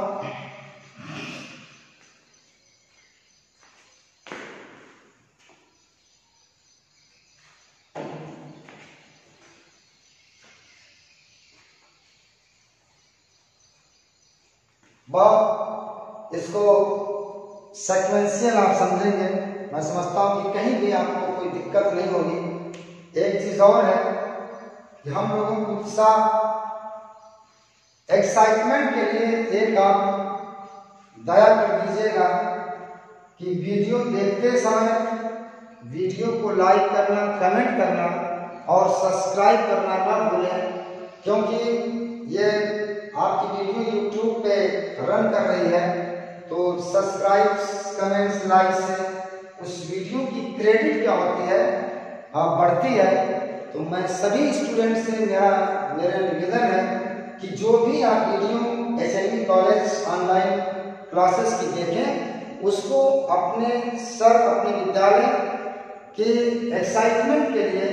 इसको सीक्वेंशियल आप समझेंगे, मैं समझता हूं कि कहीं भी आपको कोई दिक्कत नहीं होगी। एक चीज और है कि हम लोगों को उत्साह, एक्साइटमेंट के लिए एक आप दया कर दीजिएगा कि वीडियो देखते समय वीडियो को लाइक करना, कमेंट करना और सब्सक्राइब करना ना भूलें, क्योंकि ये आपकी वीडियो यूट्यूब पे रन कर रही है। तो सब्सक्राइब, कमेंट्स, लाइक से उस वीडियो की क्रेडिट क्या होती है, बढ़ती है। तो मैं सभी स्टूडेंट से मेरा निवेदन है कि जो भी आप video HND college online classes की देखें, उसको अपने सर, अपने विद्यालय के एक्साइटमेंट के लिए,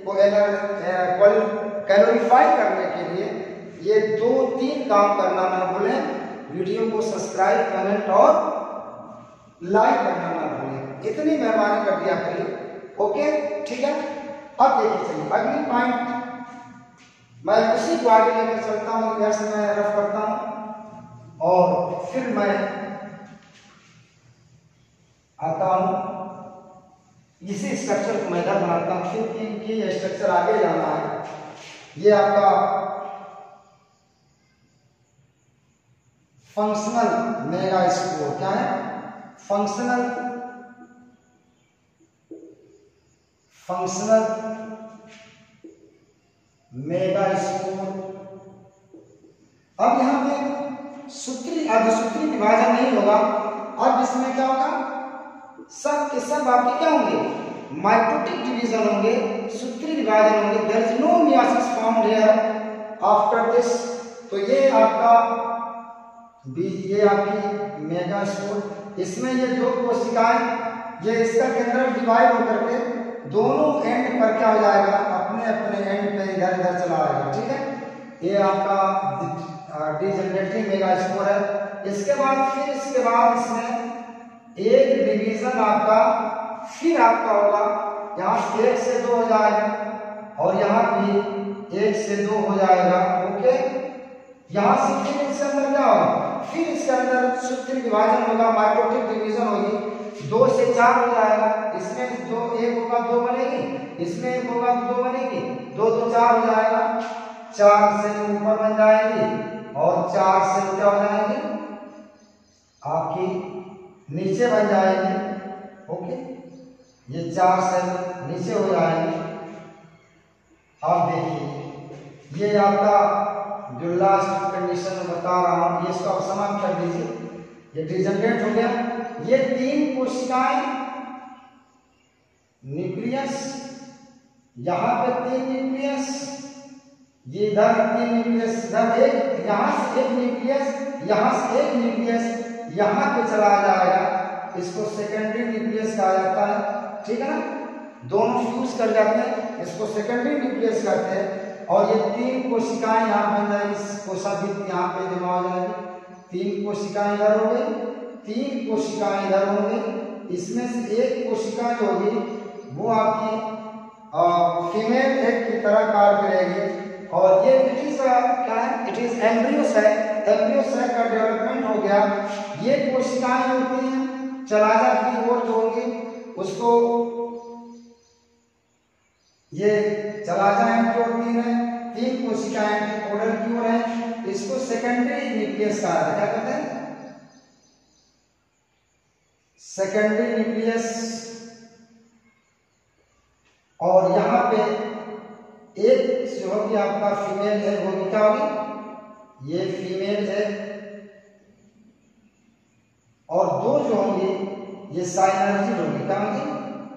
कैलोरीफाई करने के लिए ये 2-3 काम करना ना भूलें। वीडियो को सब्सक्राइब, कमेंट और लाइक करना ना भूलें। इतनी मेहरबानी कर दिया करिए। ओके, ठीक है। अब देखिए, चलिए अगली पॉइंट मैं उसी को आगे लेकर चलता हूँ, इधर से मैं रफ करता हूँ और फिर मैं आता हूँ इसी स्ट्रक्चर को मैं इधर बनाता हूँ, क्योंकि ये स्ट्रक्चर आगे जाना है। ये आपका फंक्शनल मेगास्पोर क्या है? Functional megaspore. अब यहां पे सूत्री, अर्धसूत्री विभाजन नहीं होगा। अब इसमें क्या होगा? सब के सब आपके क्या होंगे? माइटोटिक डिवीजन होंगे, सूत्री विभाजन होंगे। There is no meiosis found here after this. तो ये आपका ये आपकी मेगास्पोर। इसमें ये 2 कोशिकाएं, ये इसका केंद्र डिवाइड होकर के दोनों एंड पर क्या हो जाएगा? अपने अपने एंड पे इधर इधर चला आएगा। ठीक है, ये आपका डिजनरेटिंग मेगास्पोर है। इसके बाद फिर इसके बाद इसमें एक डिवीजन आपका फिर आपका होगा यहाँ से 1 से 2 हो जाएगा और यहाँ भी 1 से 2 हो जाएगा। ओके, यहाँ से फिर इसके अंदर क्या होगा, फिर इसके अंदर सूत्र विभाजन होगा, माइटोटिक डिवीजन होगी, 2 से 4 हो जाएगा। इसमें जो 1 होगा 2 बनेगी, इसमें 1 होगा तो 2 बनेगी, 2 तो 4 हो जाएगा, 4 से ऊपर बन जाएगी और 4 से क्या हो जाएगी आपकी नीचे बन जाएगी। ओके, ये 4 से नीचे हो जाएगी। अब देखिए ये आपका जो लास्ट कंडीशन बता रहा हूं, ये इसको आप समाप्त कर दीजिए, ये डिजनरेट हो गया। ये 3 कोशिकाएं न्यूक्लियस, यहां पे 3 न्यूक्लियस, ये इधर 3 न्यूक्लियस, इधर एक, यहां से 1 न्यूक्लियस, यहां से 1 न्यूक्लियस यहां पे चला जाएगा, इसको सेकेंडरी न्यूक्लियस कहा जाता है। ठीक है ना, दोनों फ्यूज कर जाते हैं, इसको सेकेंडरी न्यूक्लियस कहते हैं। और ये 3 कोशिकाएं यहाँ बन जाएगी, कोशाभित्ति यहाँ पे जमा हो जाएगी। 3 कोशिकाएं इधर हो गई, 3 कोशिकाएं इधर हो गई। इसमें से 1 कोशिका जो होगी वो आपकी फीमेल एग की तरह कार्य करेगी। और ये इट इज क्या है, it is embryo sac. Embryo sac का डेवलपमेंट हो गया। ये कोशिकाएं होती हैं चलाजा की ओर जो होंगी उसको, ये चलाजा की ओर 3 है, 3 कोशिकाएं एंटीपोडल की ओर है, इसको सेकेंडरी न्यूक्लियस कहा जाता है। क्या कहते हैं, सेकेंडरी न्यूक्लियस। और यहाँ पे एक जो होगी आपका फीमेल एग होगी, क्या होगी, ये फीमेल एग, और 2 जो होंगी ये साइनर्जिड होगी। क्या होगी,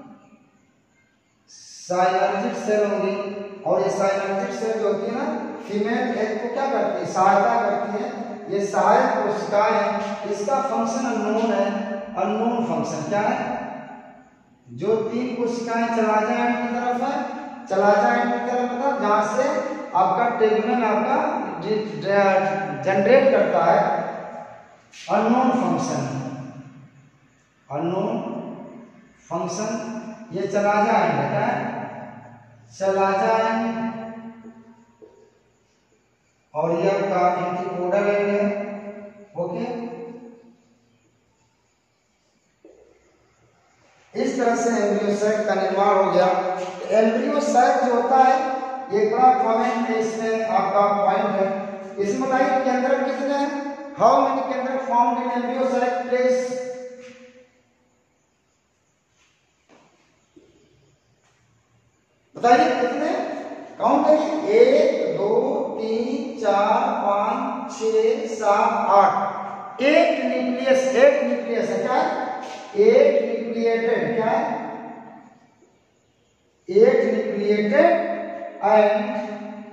साइनर्जिड सेल होगी। और ये साइनर्जिड सेल जो होती है ना, फीमेल एग को क्या करती है, सहायता करती है। ये सहायक कोशिकाएं है, इसका फंक्शन अननोन है, अननोन फंक्शन। क्या है, जो 3 कोशिकाएं चलाजा एंड की तरफ है, चलाजा एंड की तरफ मतलब जहां से आपका टेगुमेन आपका जनरेट करता है, अननोन फंक्शन, अननोन फंक्शन। ये चलाजा एंड है, क्या है, चलाजा एंड। और ये आपका एंटीपोडल एंड है। ओके, इस तरह से एम्ब्रियो सैक का निर्माण हो गया। एम्ब्रियो सैक जो होता है ये बड़ा कॉमेंट है, इसमें आपका पॉइंट है। इसमें बताइए केंद्रक कितने हैं, हाउ मेनी केंद्रक found in embryo sac place. बताइए कितने, काउंट करिए, 1 2 3 4 5 6 7 8। 8 न्यूक्लियस, 8 न्यूक्लियस है। क्या है, 8 न्यूक्लिएटेड। क्या है, 8 न्यूक्लिएटेड एंड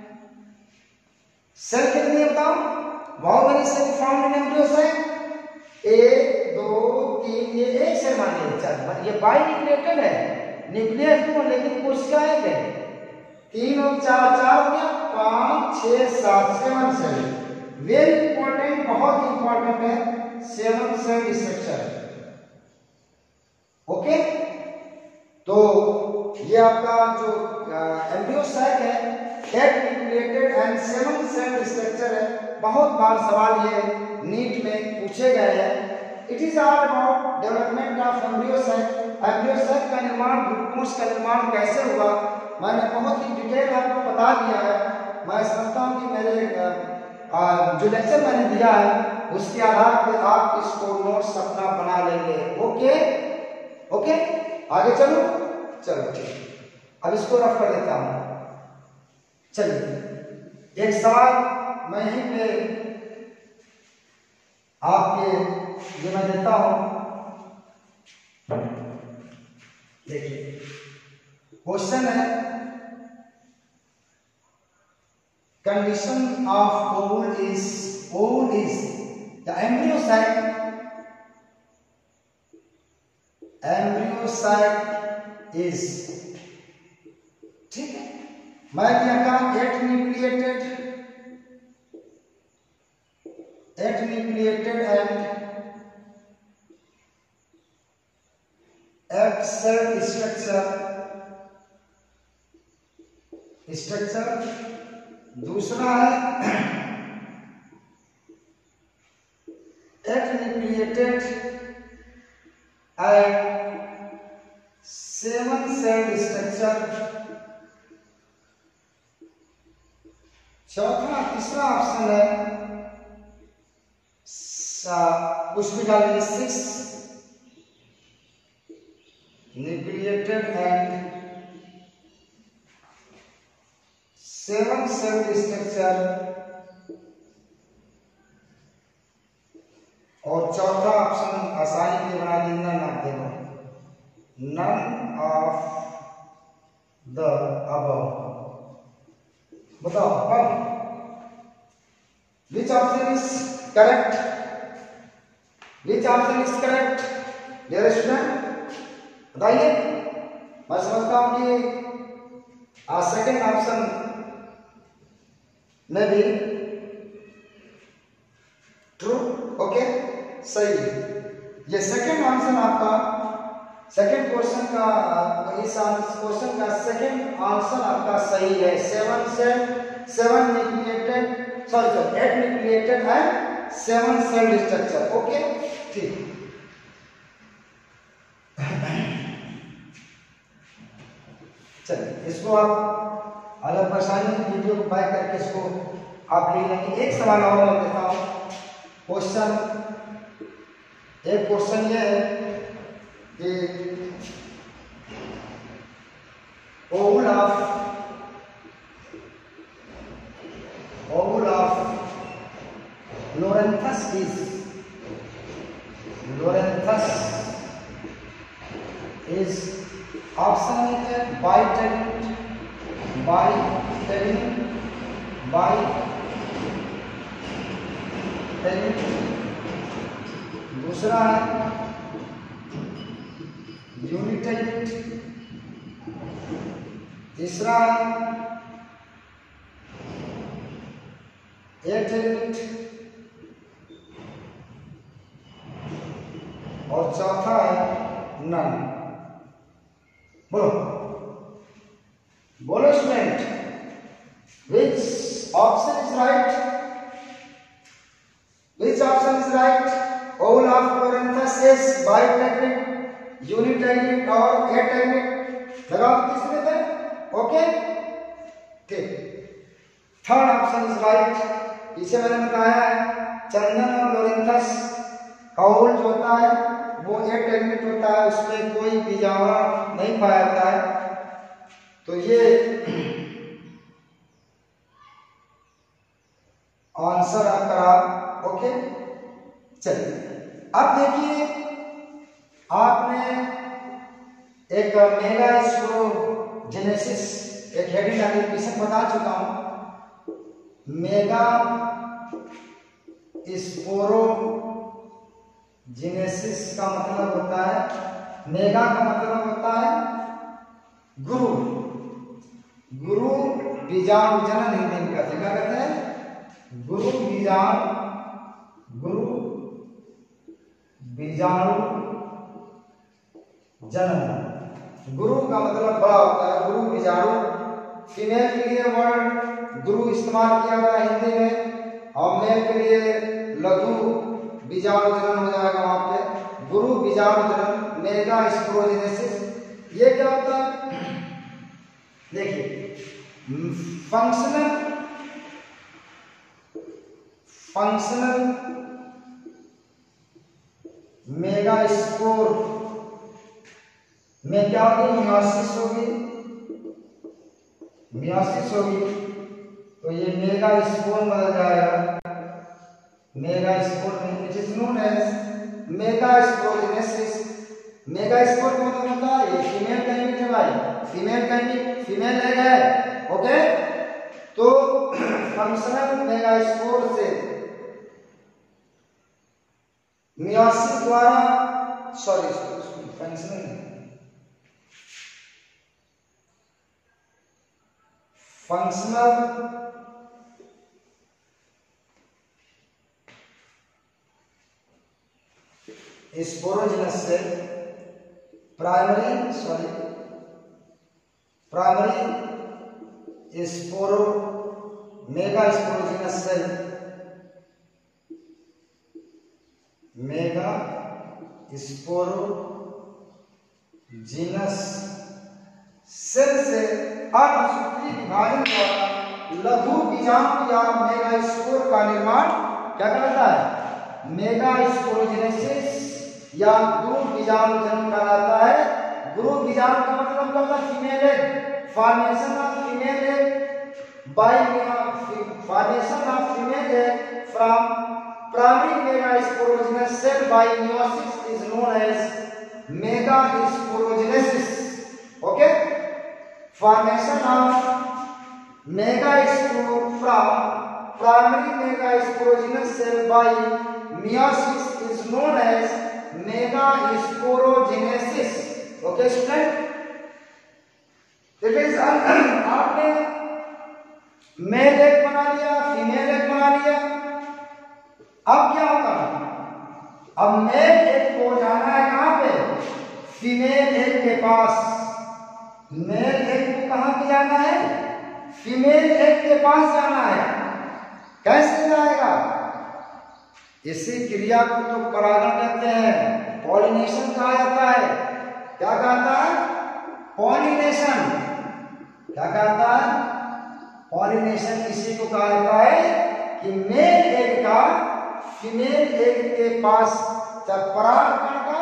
सेल कितनी है बताओ, how many cell found in embryo sac, 1 2 3, ये एक सेल मानिए, चल ये बाई न्यूक्लिएटेड है, न्यूक्लियस तो लेकिन कोशिका एक है। 3 और 4 4 हो गया, 5 6 7 7 सेल। वेरी इंपॉर्टेंट, बहुत इंपॉर्टेंट है 7 सेल स्ट्रक्चर। ओके, तो ये आपका जो एम्ब्रियो सैक है, 8 न्यूक्लिएटेड एंड 7 सेल स्ट्रक्चर है। बहुत बार सवाल ये नीट में पूछे गए हैं। It is all about development of embryo sac. Embryo sac का निर्माण, ग्लूकोज का निर्माण कैसे हुआ, मैंने बहुत ही डिटेल आपको बता दिया है। मैं समझता हूँ कि मेरे जो लेक्चर मैंने दिया है उसके आधार पर आप इसको नोट्स अपना बना लेंगे। ओके ओके, आगे चलो, चलो ठीक, अब इसको रफ कर देता हूं। चलिए एक सवाल मैं यहीं पे आपके ये मैं देता हूं, देखिए क्वेश्चन है, condition of ovule is the embryocyte is, ठीक है, मैं क्या कहा, 8 nucleated and X cell structure. दूसरा है eight nucleated and 7 cell structure. तीसरा ऑप्शन है कुछ भी डाल दीजिए 6 न्यूक्लिएटेड एंड 7 सेल स्ट्रक्चर। और चौथा ऑप्शन आसानी के बना देना, नाम देना नन ऑफ द अबव। बताओ अब which option is correct? Which option is correct dear student, बताइए। मैं समझता हूं कि सेकंड ऑप्शन में भी ट्रू, ओके, सही है। ये सेकंड आंसर आपका, सेकंड क्वेश्चन का, इस क्वेश्चन का सेकंड आंसर आपका सही है। 7 nucleated, sorry 8 nucleated and 7 cell structure, okay, ठीक। चलिए इसको आप अलग परेशानी की वीडियो को बैक करके इसको आप लिख लेंगे। एक सवाल और मैं देता हूं। एक क्वेश्चन ये है कि ovule of Loranthus is option है बाइटेरिन, दूसरा है यूनिटेरिन, तीसरा है एटेरिन और चौथा है नन। बोलो student, which option is right? Which option is right? Oval of Lorenthus is bitegric, unitarian और ategric। लगाओ किसमें थे? ओके, ठीक। Third option is right. इसे मैंने बताया है चंदन और लोरेंथस का ओवल जो होता है वो एटेग्निक होता है, उसमें कोई बीजाणु नहीं पाया जाता है। तो ये आंसर आपका, ओके। चलिए अब देखिए, आपने एक मेगा स्पोरोजेनेसिस एक हेडिंग एप्लीकेशन बता चुका हूं। मेगा स्पोरोजेनेसिस का मतलब होता है, मेगा का मतलब होता है गुरु बीजाणु जनन, हिंदी में कहते हैं, क्या कहते हैं? गुरु बीजाणु जनन। गुरु का मतलब बड़ा होता है, गुरु बीजाणु। फीमेल के लिए वर्ड गुरु इस्तेमाल किया गया हिंदी में, और मेल के लिए लघु बीजाणु जनन हो जाएगा वहां पे। गुरु बीजाणु जनन, मेगा स्पोरोजेनेसिस। ये क्या होता है? देखिए, फंक्शनल मेगा स्पोर में क्या होगी? मियोसिस होगी। तो ये मेगा स्पोर बदल जाएगा मेगा स्पोर में, which is known as megasporogenesis. Megaspore का मतलब होता है ये फीमेल गाइनिक है भाई, फीमेल एग है, ओके। तो फंक्शनल मेगा स्पोर से मियोसिस द्वारा, सॉरी फंक्शनल स्पोरोजेनस से primary sporo megasporogenous cell, megasporogenous cell से अर्धसूत्री विभाजन द्वारा लघु बीजांड या मेगा स्पोर का निर्माण क्या कहलाता है? मेगा स्पोरोजेनेसिस या गुरु बीजाणु जन्म कहलाता है। गुरु बीजाणु का मतलब क्या होता है? Female egg, formation of female egg by formation of female egg from primary megasporogenous cell by meiosis is known as megasporogenesis. Okay, formation of megaspore from primary megasporogenous cell by meiosis is known as megasporogenesis. Okay student, आपने male egg बना लिया, female egg बना लिया। अब क्या होगा? अब mail egg को जाना है कहां पे? फीमेल एग के पास। मेल एग को कहां पे जाना है? फीमेल एग के पास जाना है। कैसे जाएगा? इसी क्रिया को तो परागण कहते हैं, पॉलिनेशन कहा जाता है। क्या कहता है? पॉलिनेशन। क्या कहता है? पॉलिनेशन। इसी को कहा जाता है कि मेल एग का फीमेल एग के पास परागकण का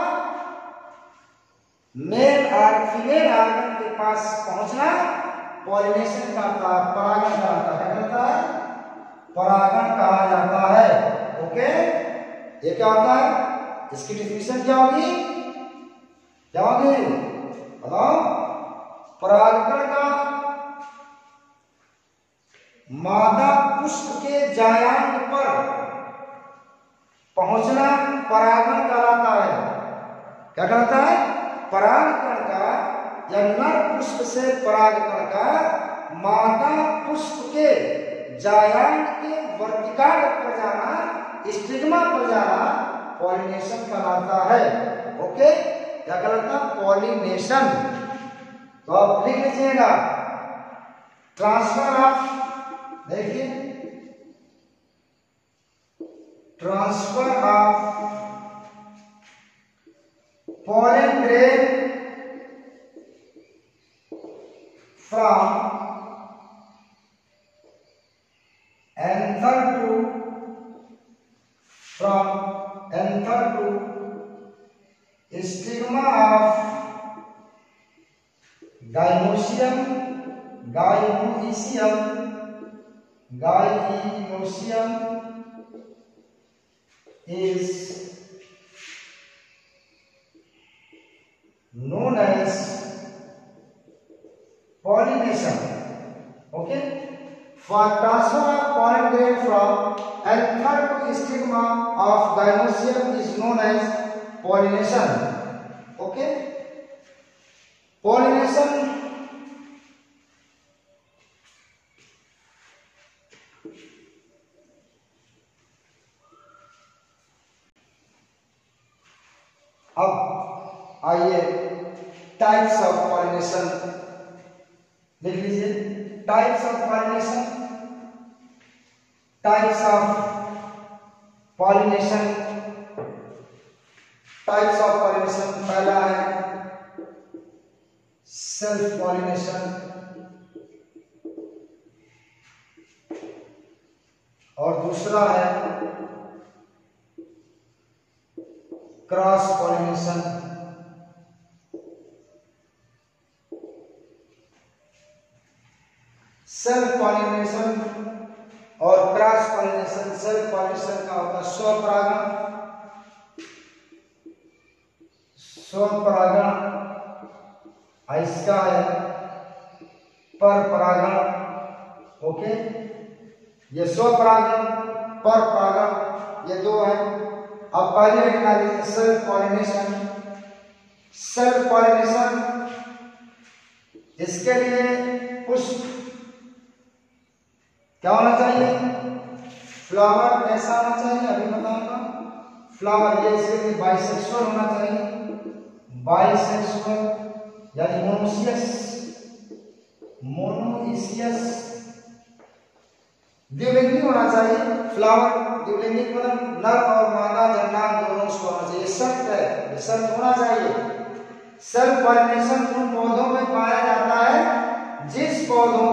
मेल और फीमेल ऑर्गन के पास पहुंचना पॉलिनेशन का परागण कहलाता है। क्या कहता है? परागण कहा जाता है। ओके, ये क्या होता है? इसकी डिफिनेशन क्या होगी? क्या होगी बताओ? परागकण का मादा पुष्प के जायांग पर पहुंचना परागण कहलाता है। क्या कहलाता है? परागकण का या नर पुष्प से परागकण का मादा पुष्प के जायांग के वर्तिकाल पर जाना, स्टिग्मा पर जाना पॉलिनेशन कहलाता है। ओके, क्या कहलाता? पॉलिनेशन। तो आप लिख लीजिएगा ट्रांसफर ऑफ, देखिए transfer of pollen grain from anther to stigma of gynosium is known as pollination. Okay, for transfer of pollen grain from anther to stigma of gynosium is known as pollination. Okay, pollination अब आइए types of pollination लिख लीजिए। Types of pollination, types of pollination, types of pollination. पहला है self pollination और दूसरा है cross pollination. Self pollination और क्रॉस पॉलिनेशन। सेल्फ पॉलिनेशन का होता है स्वपरागण, स्वपरागण। इसका है पर परागण। ओके, ये स्वपरागण, पर परागण, ये दो है। अब पहले लिखना लीजिए सेल्फ पॉलिनेशन। सेल्फ पॉलिनेशन, इसके लिए पुष्प क्या होना चाहिए? फ्लावर कैसा होना चाहिए? अभी बताऊंगा। फ्लावर ये इसके लिए बाइसेक्सुअल होना चाहिए, बाइसेक्सुअल यानी मोनोइसियस द्विलिंगी होना चाहिए। फ्लावर द्विलिंगी मतलब नर और मादा जननांग दोनों को होना चाहिए, शर्त है, शर्त होना चाहिए। सेल्फ पॉलिनेशन उन पौधों में पाया जाता है जिस पौधों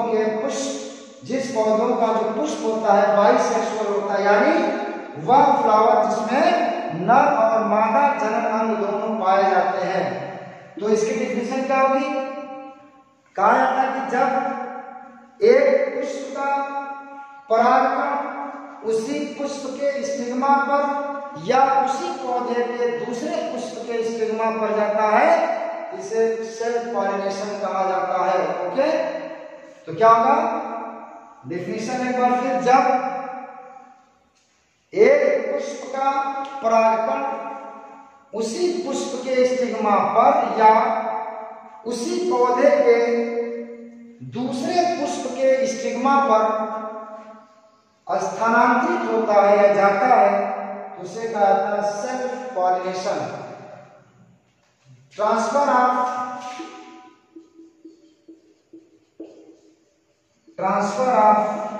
का जो पुष्प होता है बाइसेक्सुअल होता है, यानी वह फ्लावर जिसमें नर और मादा जनन अंग दोनों पाए जाते हैं। तो इसकी डिफिनेशन क्या होगी? कहा जाता है कि जब एक पुष्प का परागकण उसी पुष्प के स्टिग्मा पर या उसी पौधे के दूसरे पुष्प के स्टिग्मा पर जाता है, इसे सेल्फ पॉलिनेशन कहा जाता है। ओके, तो क्या होगा डिफिनेशन एक बार फिर? जब एक पुष्प का परागकण उसी पुष्प के स्टिग्मा पर या उसी पौधे के दूसरे पुष्प के स्टिग्मा पर स्थानांतरित होता है या जाता है, तो उसे कहा जाता है self pollination. Transfer of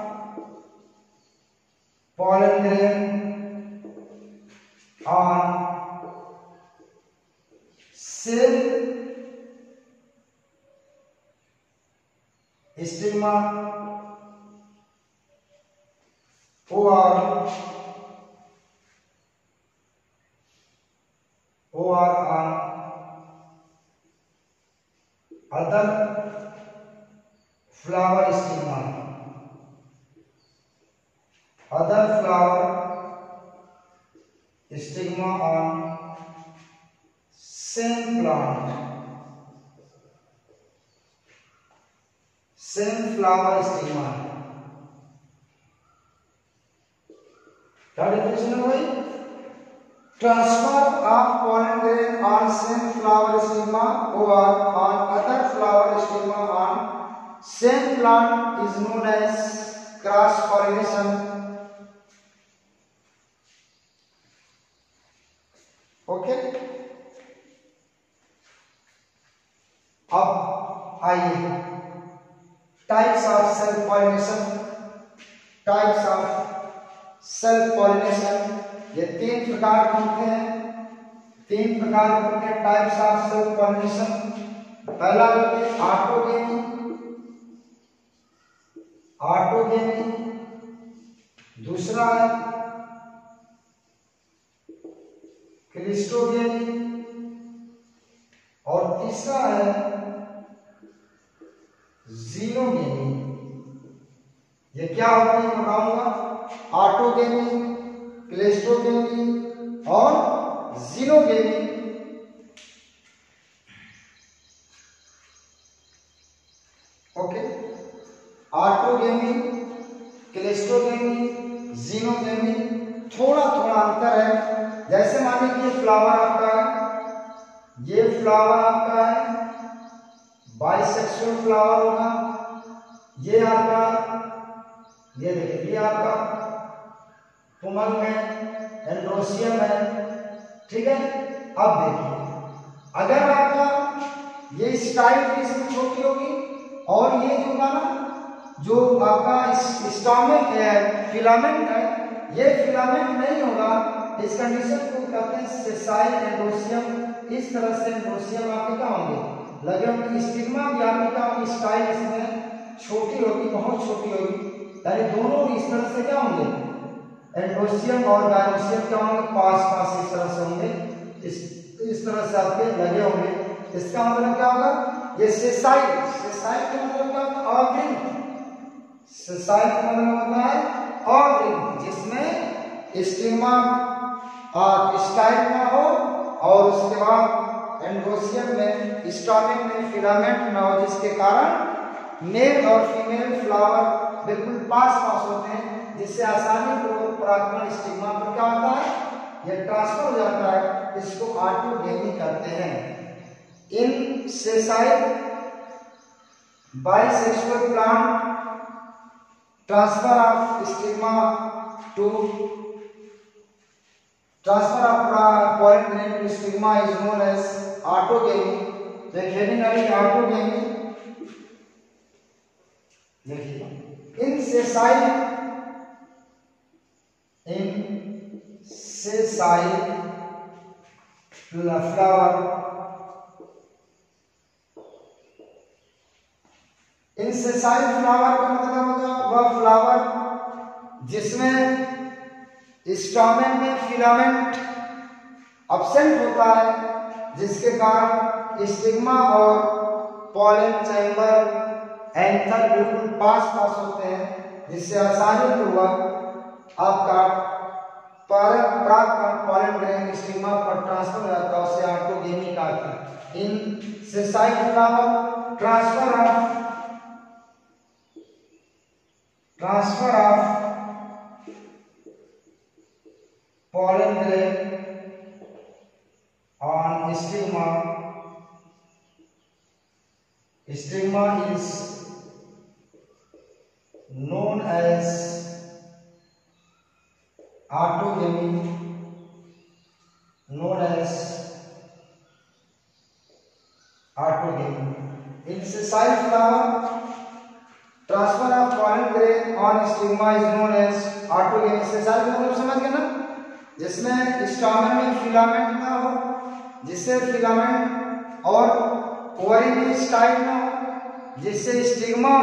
pollen grain on cell stigma or on other flower stigma, other flower stigma on same plant, same flower stigma। क्या डिफिनेशन है भाई? Transfer of pollen grain on same flower stigma or on other flower stigma on same plant is known as cross pollination। Okay, अब आइए types of self pollination. Types of self pollination, ये 3 प्रकार के होते हैं। 3 प्रकार के होते हैं टाइप्स ऑफ सेल्फ पॉलिनेशन। पहला होता है ऑटोगेमी, दूसरा है क्लिस्टोगेमी और तीसरा है जीनोगेमी। ये क्या होती है बताऊंगा। ऑटोगेमी, क्लिस्टोगेमी और geitonogamy. Okay, autogamy, cleistogamy, geitonogamy, थोड़ा थोड़ा अंतर है। जैसे मान लीजिए फ्लावर आपका है, ये फ्लावर आपका है बाइसेक्सुअल फ्लावर होगा। ये आपका, ये देखिए, ये आपका पुमंग है, एंड्रोसियम है, ठीक है। अब देखिए, अगर आपका ये स्टाइल इसमें छोटी होगी और ये जो होगा ना, जो आपका स्टोमेक है, फिलामेंट है, ये फिलामेंट नहीं होगा। इस कंडीशन को कहते हैं सेसाइल एंड्रोसियम। इस तरह से एंड्रोसियम आपके क्या होंगे, लगे होंगे। स्टिग्मा भी आपकी क्या होगी, स्टाइल इसमें छोटी होगी, बहुत छोटी होगी। यानी दोनों इस तरह से क्या होंगे, एंड्रोसियम और गायरोसियम क्या होंगे, पास पास इस तरह से होंगे, इस तरह से आपके लगे होंगे। इसका मतलब क्या होगा, ये सेसाइल, सेसाइल का मतलब क्या होता है, अवृंत। सेसाइल का मतलब होता है अवृंत, जिसमें स्टिग्मा स्टाइल ना हो और उसके बाद एंड्रोसियम में, स्टोमेक में फिलामेंट ना हो, जिसके कारण मेल और फीमेल फ्लावर बिल्कुल पास पास होते हैं, जिससे आसानी पूर्वक परागकण स्टिग्मा पर क्या होता है, यह ट्रांसफर हो जाता है। इसको ऑटोगेमी कहते हैं। In sessile bisexual plant transfer of stigma to transfer of pollen grain to stigma is known as autogamy. देखिए नाली ऑटोगेमी देखिए इन सेसाई फ्लावर इंसेसाइल फ्लावर का मतलब होगा वह फ्लावर जिसमें स्टैमेन में फिलामेंट एब्सेंट होता है, जिसके कारण स्टिग्मा और पॉलन चैम्बर एंथर बिल्कुल पास होते हैं, जिससे आसानी पूर्वक आपका परागकण पॉलन ग्रेन स्टिग्मा पर ट्रांसफर हो जाता है, उसे ऑटोगेमी कहते हैं। In sessile flower transfer of pollen grain on stigma is known as autogamy, insessile flower transfer of pollen grain on stigma is known as autogamy। insessile मतलब समझ गए ना, जिसमें स्टामेन में फिलामेंट ना हो, जिससे फिलामेंट और ओवरी में स्टाइल ना हो, जिससे स्टिग्मा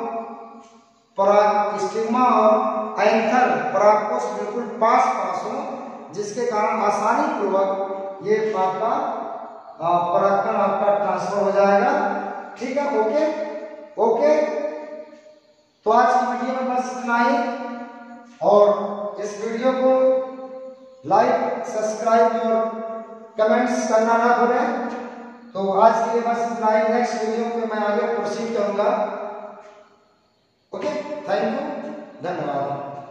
और एंथर परागकोश बिल्कुल पास हो, जिसके कारण आसानी पूर्वक ये आपका परागकण आपका ट्रांसफर हो जाएगा। ठीक है, ओके। तो आज की वीडियो में बस इतना ही, और इस वीडियो को लाइक, सब्सक्राइब और कमेंट्स करना ना भूलें। तो आज के लिए बस इतना ही, नेक्स्ट वीडियो में मैं आगे प्रोसीड करूंगा। ओके, थैंक यू, धन्यवाद।